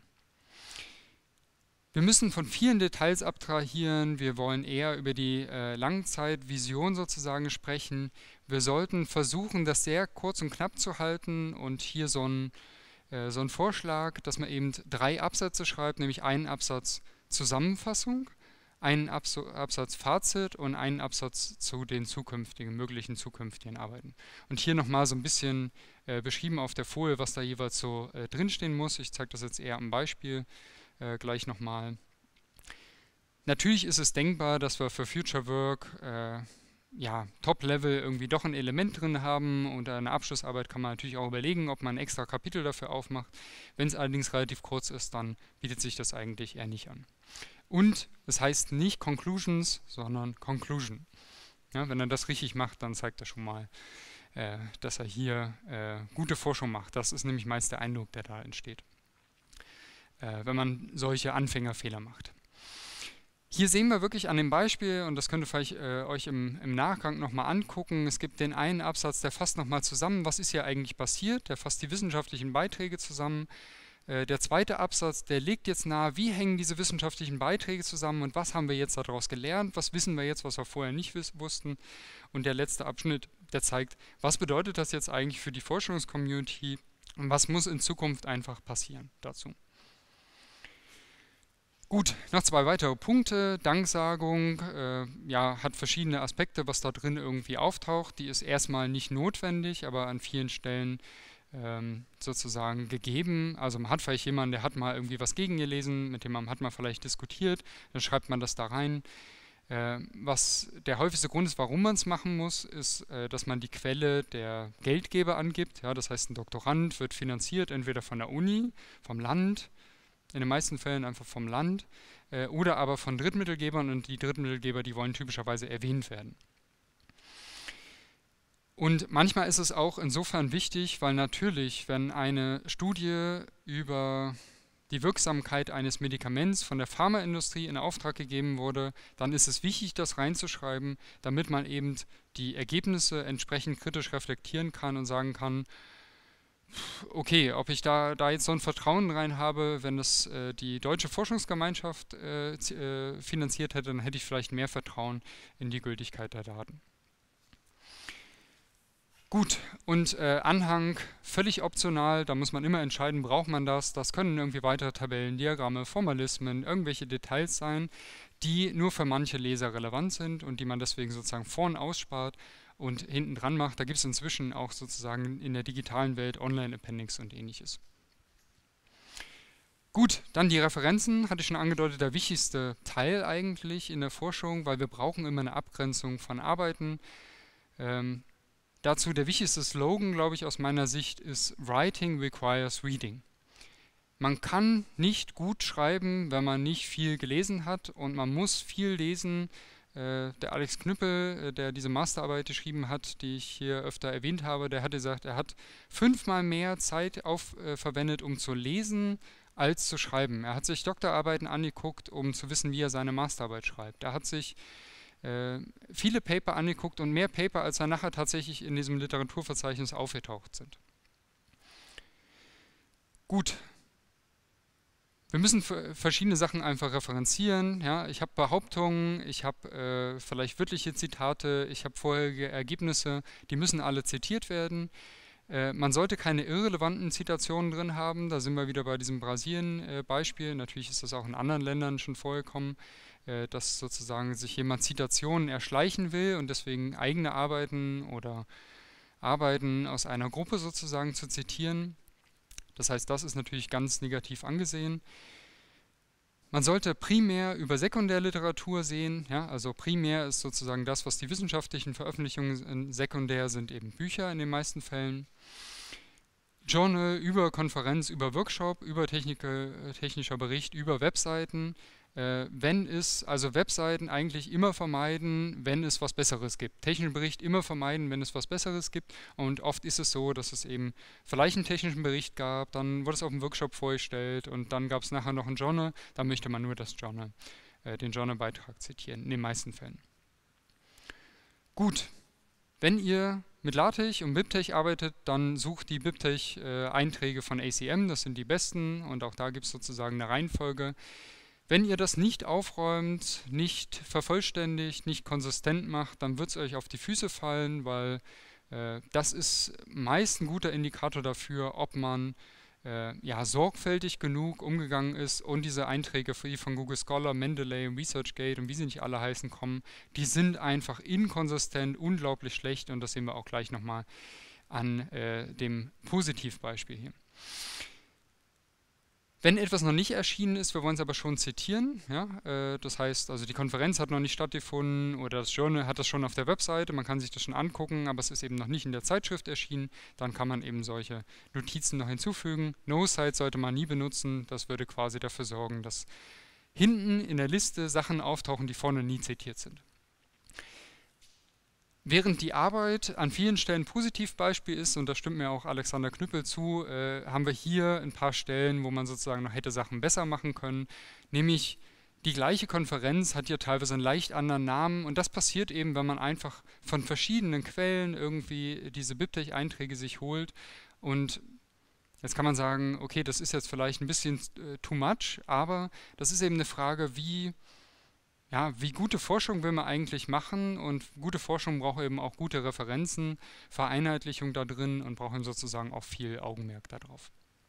Wir müssen von vielen Details abstrahieren, wir wollen eher über die äh, Langzeitvision sozusagen sprechen. Wir sollten versuchen, das sehr kurz und knapp zu halten und hier so ein, äh, so ein Vorschlag, dass man eben drei Absätze schreibt, nämlich einen Absatz Zusammenfassung, einen Absatz Fazit und einen Absatz zu den zukünftigen, möglichen zukünftigen Arbeiten. Und hier nochmal so ein bisschen äh, beschrieben auf der Folie, was da jeweils so äh, drinstehen muss. Ich zeige das jetzt eher am Beispiel äh, gleich nochmal. Natürlich ist es denkbar, dass wir für Future Work äh, ja, Top-Level irgendwie doch ein Element drin haben und eine Abschlussarbeit kann man natürlich auch überlegen, ob man ein extra Kapitel dafür aufmacht. Wenn es allerdings relativ kurz ist, dann bietet sich das eigentlich eher nicht an. Und es heißt nicht Conclusions, sondern Conclusion. Ja, wenn er das richtig macht, dann zeigt er schon mal, äh, dass er hier äh, gute Forschung macht. Das ist nämlich meist der Eindruck, der da entsteht, äh, wenn man solche Anfängerfehler macht. Hier sehen wir wirklich an dem Beispiel, und das könnt ihr vielleicht äh, euch im, im Nachgang nochmal angucken, es gibt den einen Absatz, der fasst nochmal zusammen, was ist hier eigentlich passiert, der fasst die wissenschaftlichen Beiträge zusammen. Der zweite Absatz, der legt jetzt nahe, wie hängen diese wissenschaftlichen Beiträge zusammen und was haben wir jetzt daraus gelernt, was wissen wir jetzt, was wir vorher nicht wussten. Und der letzte Abschnitt, der zeigt, was bedeutet das jetzt eigentlich für die Forschungscommunity und was muss in Zukunft einfach passieren dazu. Gut, noch zwei weitere Punkte. Danksagung äh, ja, hat verschiedene Aspekte, was da drin irgendwie auftaucht. Die ist erstmal nicht notwendig, aber an vielen Stellen sozusagen gegeben. Also man hat vielleicht jemanden, der hat mal irgendwie was gegengelesen, mit dem man hat man vielleicht diskutiert, dann schreibt man das da rein. Äh, was der häufigste Grund ist, warum man es machen muss, ist, äh, dass man die Quelle der Geldgeber angibt. Ja, das heißt, ein Doktorand wird finanziert, entweder von der Uni, vom Land, in den meisten Fällen einfach vom Land, äh, oder aber von Drittmittelgebern und die Drittmittelgeber, die wollen typischerweise erwähnt werden. Und manchmal ist es auch insofern wichtig, weil natürlich, wenn eine Studie über die Wirksamkeit eines Medikaments von der Pharmaindustrie in Auftrag gegeben wurde, dann ist es wichtig, das reinzuschreiben, damit man eben die Ergebnisse entsprechend kritisch reflektieren kann und sagen kann, okay, ob ich da, da jetzt so ein Vertrauen rein habe, wenn das äh, die deutsche Forschungsgemeinschaft äh, äh, finanziert hätte, dann hätte ich vielleicht mehr Vertrauen in die Gültigkeit der Daten. Gut, und äh, Anhang völlig optional, da muss man immer entscheiden, braucht man das, das können irgendwie weitere Tabellen, Diagramme, Formalismen, irgendwelche Details sein, die nur für manche Leser relevant sind und die man deswegen sozusagen vorn ausspart und hinten dran macht. Da gibt es inzwischen auch sozusagen in der digitalen Welt Online-Appendix und ähnliches. Gut, dann die Referenzen, hatte ich schon angedeutet, der wichtigste Teil eigentlich in der Forschung, weil wir brauchen immer eine Abgrenzung von Arbeiten. Ähm, Dazu der wichtigste Slogan, glaube ich, aus meiner Sicht ist Writing requires reading. Man kann nicht gut schreiben, wenn man nicht viel gelesen hat, und man muss viel lesen. Äh, der Alex Knüppel, äh, der diese Masterarbeit geschrieben hat, die ich hier öfter erwähnt habe, der hat gesagt, er hat fünfmal mehr Zeit auf, äh, verwendet, um zu lesen, als zu schreiben. Er hat sich Doktorarbeiten angeguckt, um zu wissen, wie er seine Masterarbeit schreibt. Er hat sich äh, viele Paper angeguckt und mehr Paper, als er nachher tatsächlich in diesem Literaturverzeichnis aufgetaucht sind. Gut. Wir müssen verschiedene Sachen einfach referenzieren. Ja, ich habe Behauptungen, ich habe äh, vielleicht wörtliche Zitate, ich habe vorherige Ergebnisse, die müssen alle zitiert werden. Äh, man sollte keine irrelevanten Zitationen drin haben, da sind wir wieder bei diesem Brasilien-Beispiel. Äh, Natürlich ist das auch in anderen Ländern schon vorgekommen, äh, dass sozusagen sich jemand Zitationen erschleichen will und deswegen eigene Arbeiten oder Arbeiten aus einer Gruppe sozusagen zu zitieren. Das heißt, das ist natürlich ganz negativ angesehen. Man sollte primär über Sekundärliteratur sehen, ja, also primär ist sozusagen das, was die wissenschaftlichen Veröffentlichungen sind, sekundär sind eben Bücher in den meisten Fällen. Journal über Konferenz, über Workshop, über Technike, technischer Bericht, über Webseiten. Äh, wenn es, also Webseiten eigentlich immer vermeiden, wenn es was Besseres gibt. Technischen Bericht immer vermeiden, wenn es was Besseres gibt. Und oft ist es so, dass es eben vielleicht einen technischen Bericht gab, dann wurde es auf dem Workshop vorgestellt und dann gab es nachher noch ein Journal. Da möchte man nur das Journal, äh, den Journal-Beitrag zitieren, in den meisten Fällen. Gut, wenn ihr mit LaTeX und BibTeX arbeitet, dann sucht die BibTeX-Einträge äh, von A C M, das sind die besten und auch da gibt es sozusagen eine Reihenfolge. Wenn ihr das nicht aufräumt, nicht vervollständigt, nicht konsistent macht, dann wird es euch auf die Füße fallen, weil äh, das ist meist ein guter Indikator dafür, ob man äh, ja, sorgfältig genug umgegangen ist und diese Einträge wie von Google Scholar, Mendeley, ResearchGate und wie sie nicht alle heißen kommen, die sind einfach inkonsistent, unglaublich schlecht und das sehen wir auch gleich nochmal an äh, dem Positivbeispiel hier. Wenn etwas noch nicht erschienen ist, wir wollen es aber schon zitieren, ja, äh, das heißt, also die Konferenz hat noch nicht stattgefunden oder das Journal hat das schon auf der Webseite, man kann sich das schon angucken, aber es ist eben noch nicht in der Zeitschrift erschienen, dann kann man eben solche Notizen noch hinzufügen. No-Site sollte man nie benutzen, das würde quasi dafür sorgen, dass hinten in der Liste Sachen auftauchen, die vorne nie zitiert sind. Während die Arbeit an vielen Stellen Positivbeispiel ist, und da stimmt mir auch Alexander Knüppel zu, äh, haben wir hier ein paar Stellen, wo man sozusagen noch hätte Sachen besser machen können. Nämlich die gleiche Konferenz hat ja teilweise einen leicht anderen Namen und das passiert eben, wenn man einfach von verschiedenen Quellen irgendwie diese BibTeX-Einträge sich holt. Und jetzt kann man sagen, okay, das ist jetzt vielleicht ein bisschen äh, too much, aber das ist eben eine Frage, wie Ja, wie gute Forschung will man eigentlich machen und gute Forschung braucht eben auch gute Referenzen, Vereinheitlichung da drin und braucht eben sozusagen auch viel Augenmerk darauf.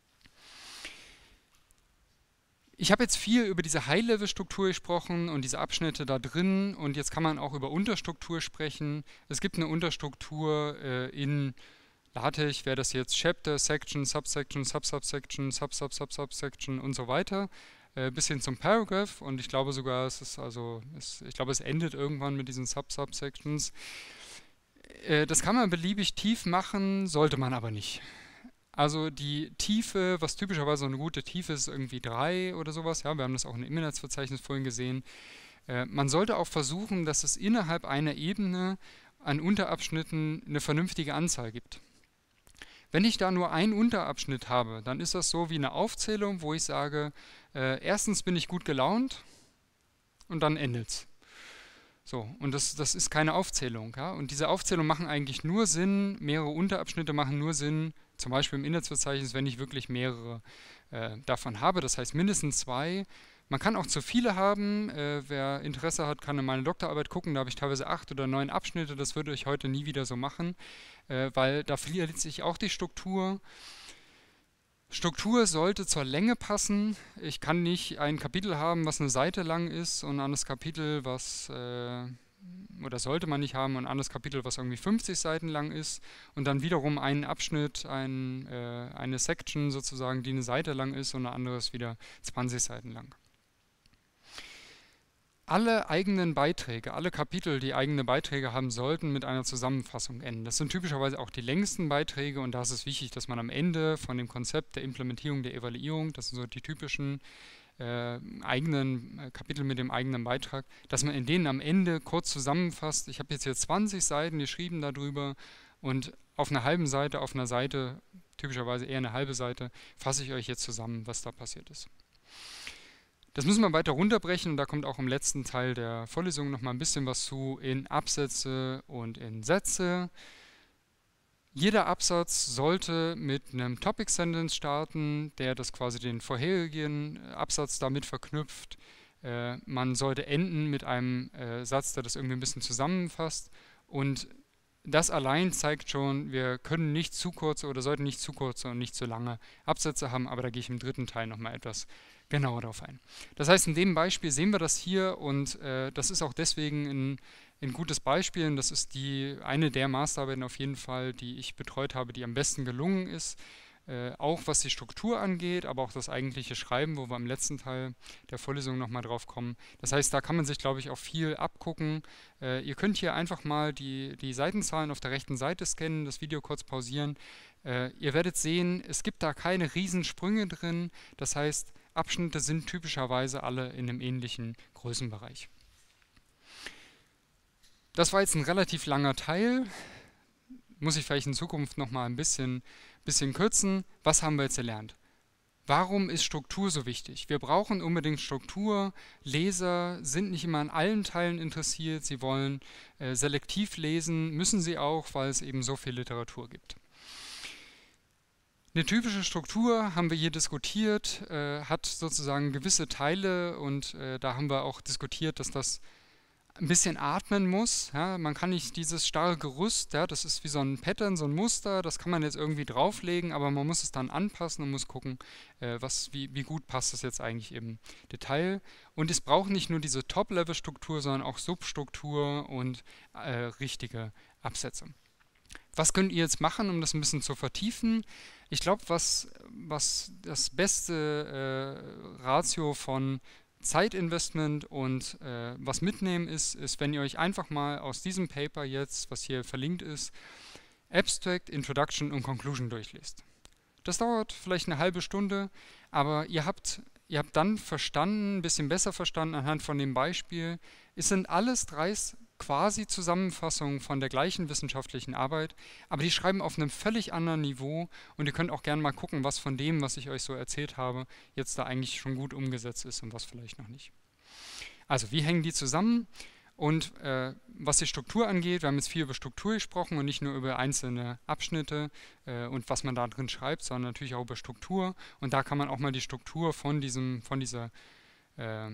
Ich habe jetzt viel über diese High-Level-Struktur gesprochen und diese Abschnitte da drin und jetzt kann man auch über Unterstruktur sprechen. Es gibt eine Unterstruktur äh, in LaTeX, wäre das jetzt Chapter, Section, Subsection, Subsubsection, Subsubsubsection und so weiter. Bis hin zum Paragraph und ich glaube sogar, es ist also, es, ich glaube, es endet irgendwann mit diesen Sub-Subsections. Äh, das kann man beliebig tief machen, sollte man aber nicht. Also die Tiefe, was typischerweise eine gute Tiefe ist, irgendwie drei oder sowas. Ja, wir haben das auch in dem Inhaltsverzeichnis vorhin gesehen. Äh, man sollte auch versuchen, dass es innerhalb einer Ebene an Unterabschnitten eine vernünftige Anzahl gibt. Wenn ich da nur einen Unterabschnitt habe, dann ist das so wie eine Aufzählung, wo ich sage, äh, erstens bin ich gut gelaunt und dann endet's. So, und das, das ist keine Aufzählung. Ja? Und diese Aufzählungen machen eigentlich nur Sinn, mehrere Unterabschnitte machen nur Sinn, zum Beispiel im Inhaltsverzeichnis, wenn ich wirklich mehrere äh, davon habe, das heißt mindestens zwei. Man kann auch zu viele haben, äh, wer Interesse hat, kann in meine Doktorarbeit gucken, da habe ich teilweise acht oder neun Abschnitte, das würde ich heute nie wieder so machen, äh, weil da verliert sich auch die Struktur. Struktur sollte zur Länge passen. Ich kann nicht ein Kapitel haben, was eine Seite lang ist und ein anderes Kapitel, was, äh, oder sollte man nicht haben, und ein anderes Kapitel, was irgendwie fünfzig Seiten lang ist und dann wiederum einen Abschnitt, ein, äh, eine Section sozusagen, die eine Seite lang ist und eine andere ist wieder zwanzig Seiten lang. alle eigenen Beiträge, alle Kapitel, die eigene Beiträge haben sollten, mit einer Zusammenfassung enden. Das sind typischerweise auch die längsten Beiträge und da ist es wichtig, dass man am Ende von dem Konzept der Implementierung, der Evaluierung, das sind so die typischen äh, eigenen äh, Kapitel mit dem eigenen Beitrag, dass man in denen am Ende kurz zusammenfasst. Ich habe jetzt hier zwanzig Seiten geschrieben darüber und auf einer halben Seite, auf einer Seite, typischerweise eher eine halbe Seite, fasse ich euch jetzt zusammen, was da passiert ist. Das müssen wir weiter runterbrechen und da kommt auch im letzten Teil der Vorlesung nochmal ein bisschen was zu in Absätze und in Sätze. Jeder Absatz sollte mit einem Topic Sentence starten, der das quasi den vorherigen Absatz damit verknüpft. Äh, man sollte enden mit einem äh, Satz, der das irgendwie ein bisschen zusammenfasst und das allein zeigt schon, wir können nicht zu kurze oder sollten nicht zu kurze und nicht zu lange Absätze haben, aber da gehe ich im dritten Teil nochmal etwas genauer darauf ein. Das heißt, in dem Beispiel sehen wir das hier und äh, das ist auch deswegen ein, ein gutes Beispiel und das ist die eine der Masterarbeiten auf jeden Fall, die ich betreut habe, die am besten gelungen ist. Äh, auch was die Struktur angeht, aber auch das eigentliche Schreiben, wo wir im letzten Teil der Vorlesung nochmal drauf kommen. Das heißt, da kann man sich, glaube ich, auch viel abgucken. Äh, ihr könnt hier einfach mal die, die Seitenzahlen auf der rechten Seite scannen, das Video kurz pausieren. Äh, ihr werdet sehen, es gibt da keine Riesensprünge drin. Das heißt, Abschnitte sind typischerweise alle in einem ähnlichen Größenbereich. Das war jetzt ein relativ langer Teil. Muss ich vielleicht in Zukunft nochmal ein bisschen, bisschen kürzen. Was haben wir jetzt gelernt? Warum ist Struktur so wichtig? Wir brauchen unbedingt Struktur. Leser sind nicht immer an allen Teilen interessiert. Sie wollen äh, selektiv lesen, müssen sie auch, weil es eben so viel Literatur gibt. Eine typische Struktur haben wir hier diskutiert, äh, hat sozusagen gewisse Teile und äh, da haben wir auch diskutiert, dass das ein bisschen atmen muss. Ja? Man kann nicht dieses starre Gerüst, ja, das ist wie so ein Pattern, so ein Muster, das kann man jetzt irgendwie drauflegen, aber man muss es dann anpassen und muss gucken, äh, was, wie, wie gut passt das jetzt eigentlich im Detail. Und es braucht nicht nur diese Top-Level-Struktur, sondern auch Substruktur und äh, richtige Absätze. Was könnt ihr jetzt machen, um das ein bisschen zu vertiefen? Ich glaube, was, was das beste äh, Ratio von Zeitinvestment und äh, was mitnehmen ist, ist, wenn ihr euch einfach mal aus diesem Paper jetzt, was hier verlinkt ist, Abstract, Introduction und Conclusion durchlest. Das dauert vielleicht eine halbe Stunde, aber ihr habt, ihr habt dann verstanden, ein bisschen besser verstanden anhand von dem Beispiel, es sind alles drei quasi Zusammenfassungen von der gleichen wissenschaftlichen Arbeit, aber die schreiben auf einem völlig anderen Niveau und ihr könnt auch gerne mal gucken, was von dem, was ich euch so erzählt habe, jetzt da eigentlich schon gut umgesetzt ist und was vielleicht noch nicht. Also, wie hängen die zusammen? Und äh, was die Struktur angeht, wir haben jetzt viel über Struktur gesprochen und nicht nur über einzelne Abschnitte äh, und was man da drin schreibt, sondern natürlich auch über Struktur. Und da kann man auch mal die Struktur von, diesem, von dieser äh,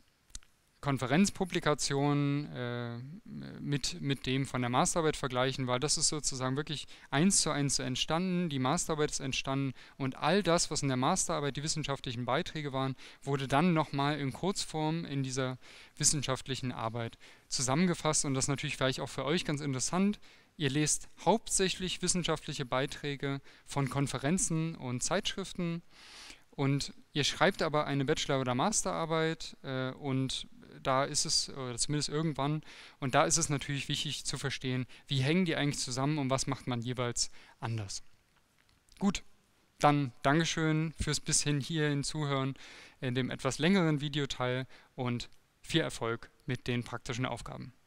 Konferenzpublikation äh, mit, mit dem von der Masterarbeit vergleichen, weil das ist sozusagen wirklich eins zu eins entstanden, die Masterarbeit ist entstanden und all das, was in der Masterarbeit die wissenschaftlichen Beiträge waren, wurde dann nochmal in Kurzform in dieser wissenschaftlichen Arbeit zusammengefasst und das ist natürlich vielleicht auch für euch ganz interessant. Ihr lest hauptsächlich wissenschaftliche Beiträge von Konferenzen und Zeitschriften und ihr schreibt aber eine Bachelor- oder Masterarbeit äh, und da ist es, oder zumindest irgendwann, und da ist es natürlich wichtig zu verstehen, wie hängen die eigentlich zusammen und was macht man jeweils anders. Gut, dann Dankeschön fürs bis hin hierhin Zuhören in dem etwas längeren Videoteil und viel Erfolg mit den praktischen Aufgaben.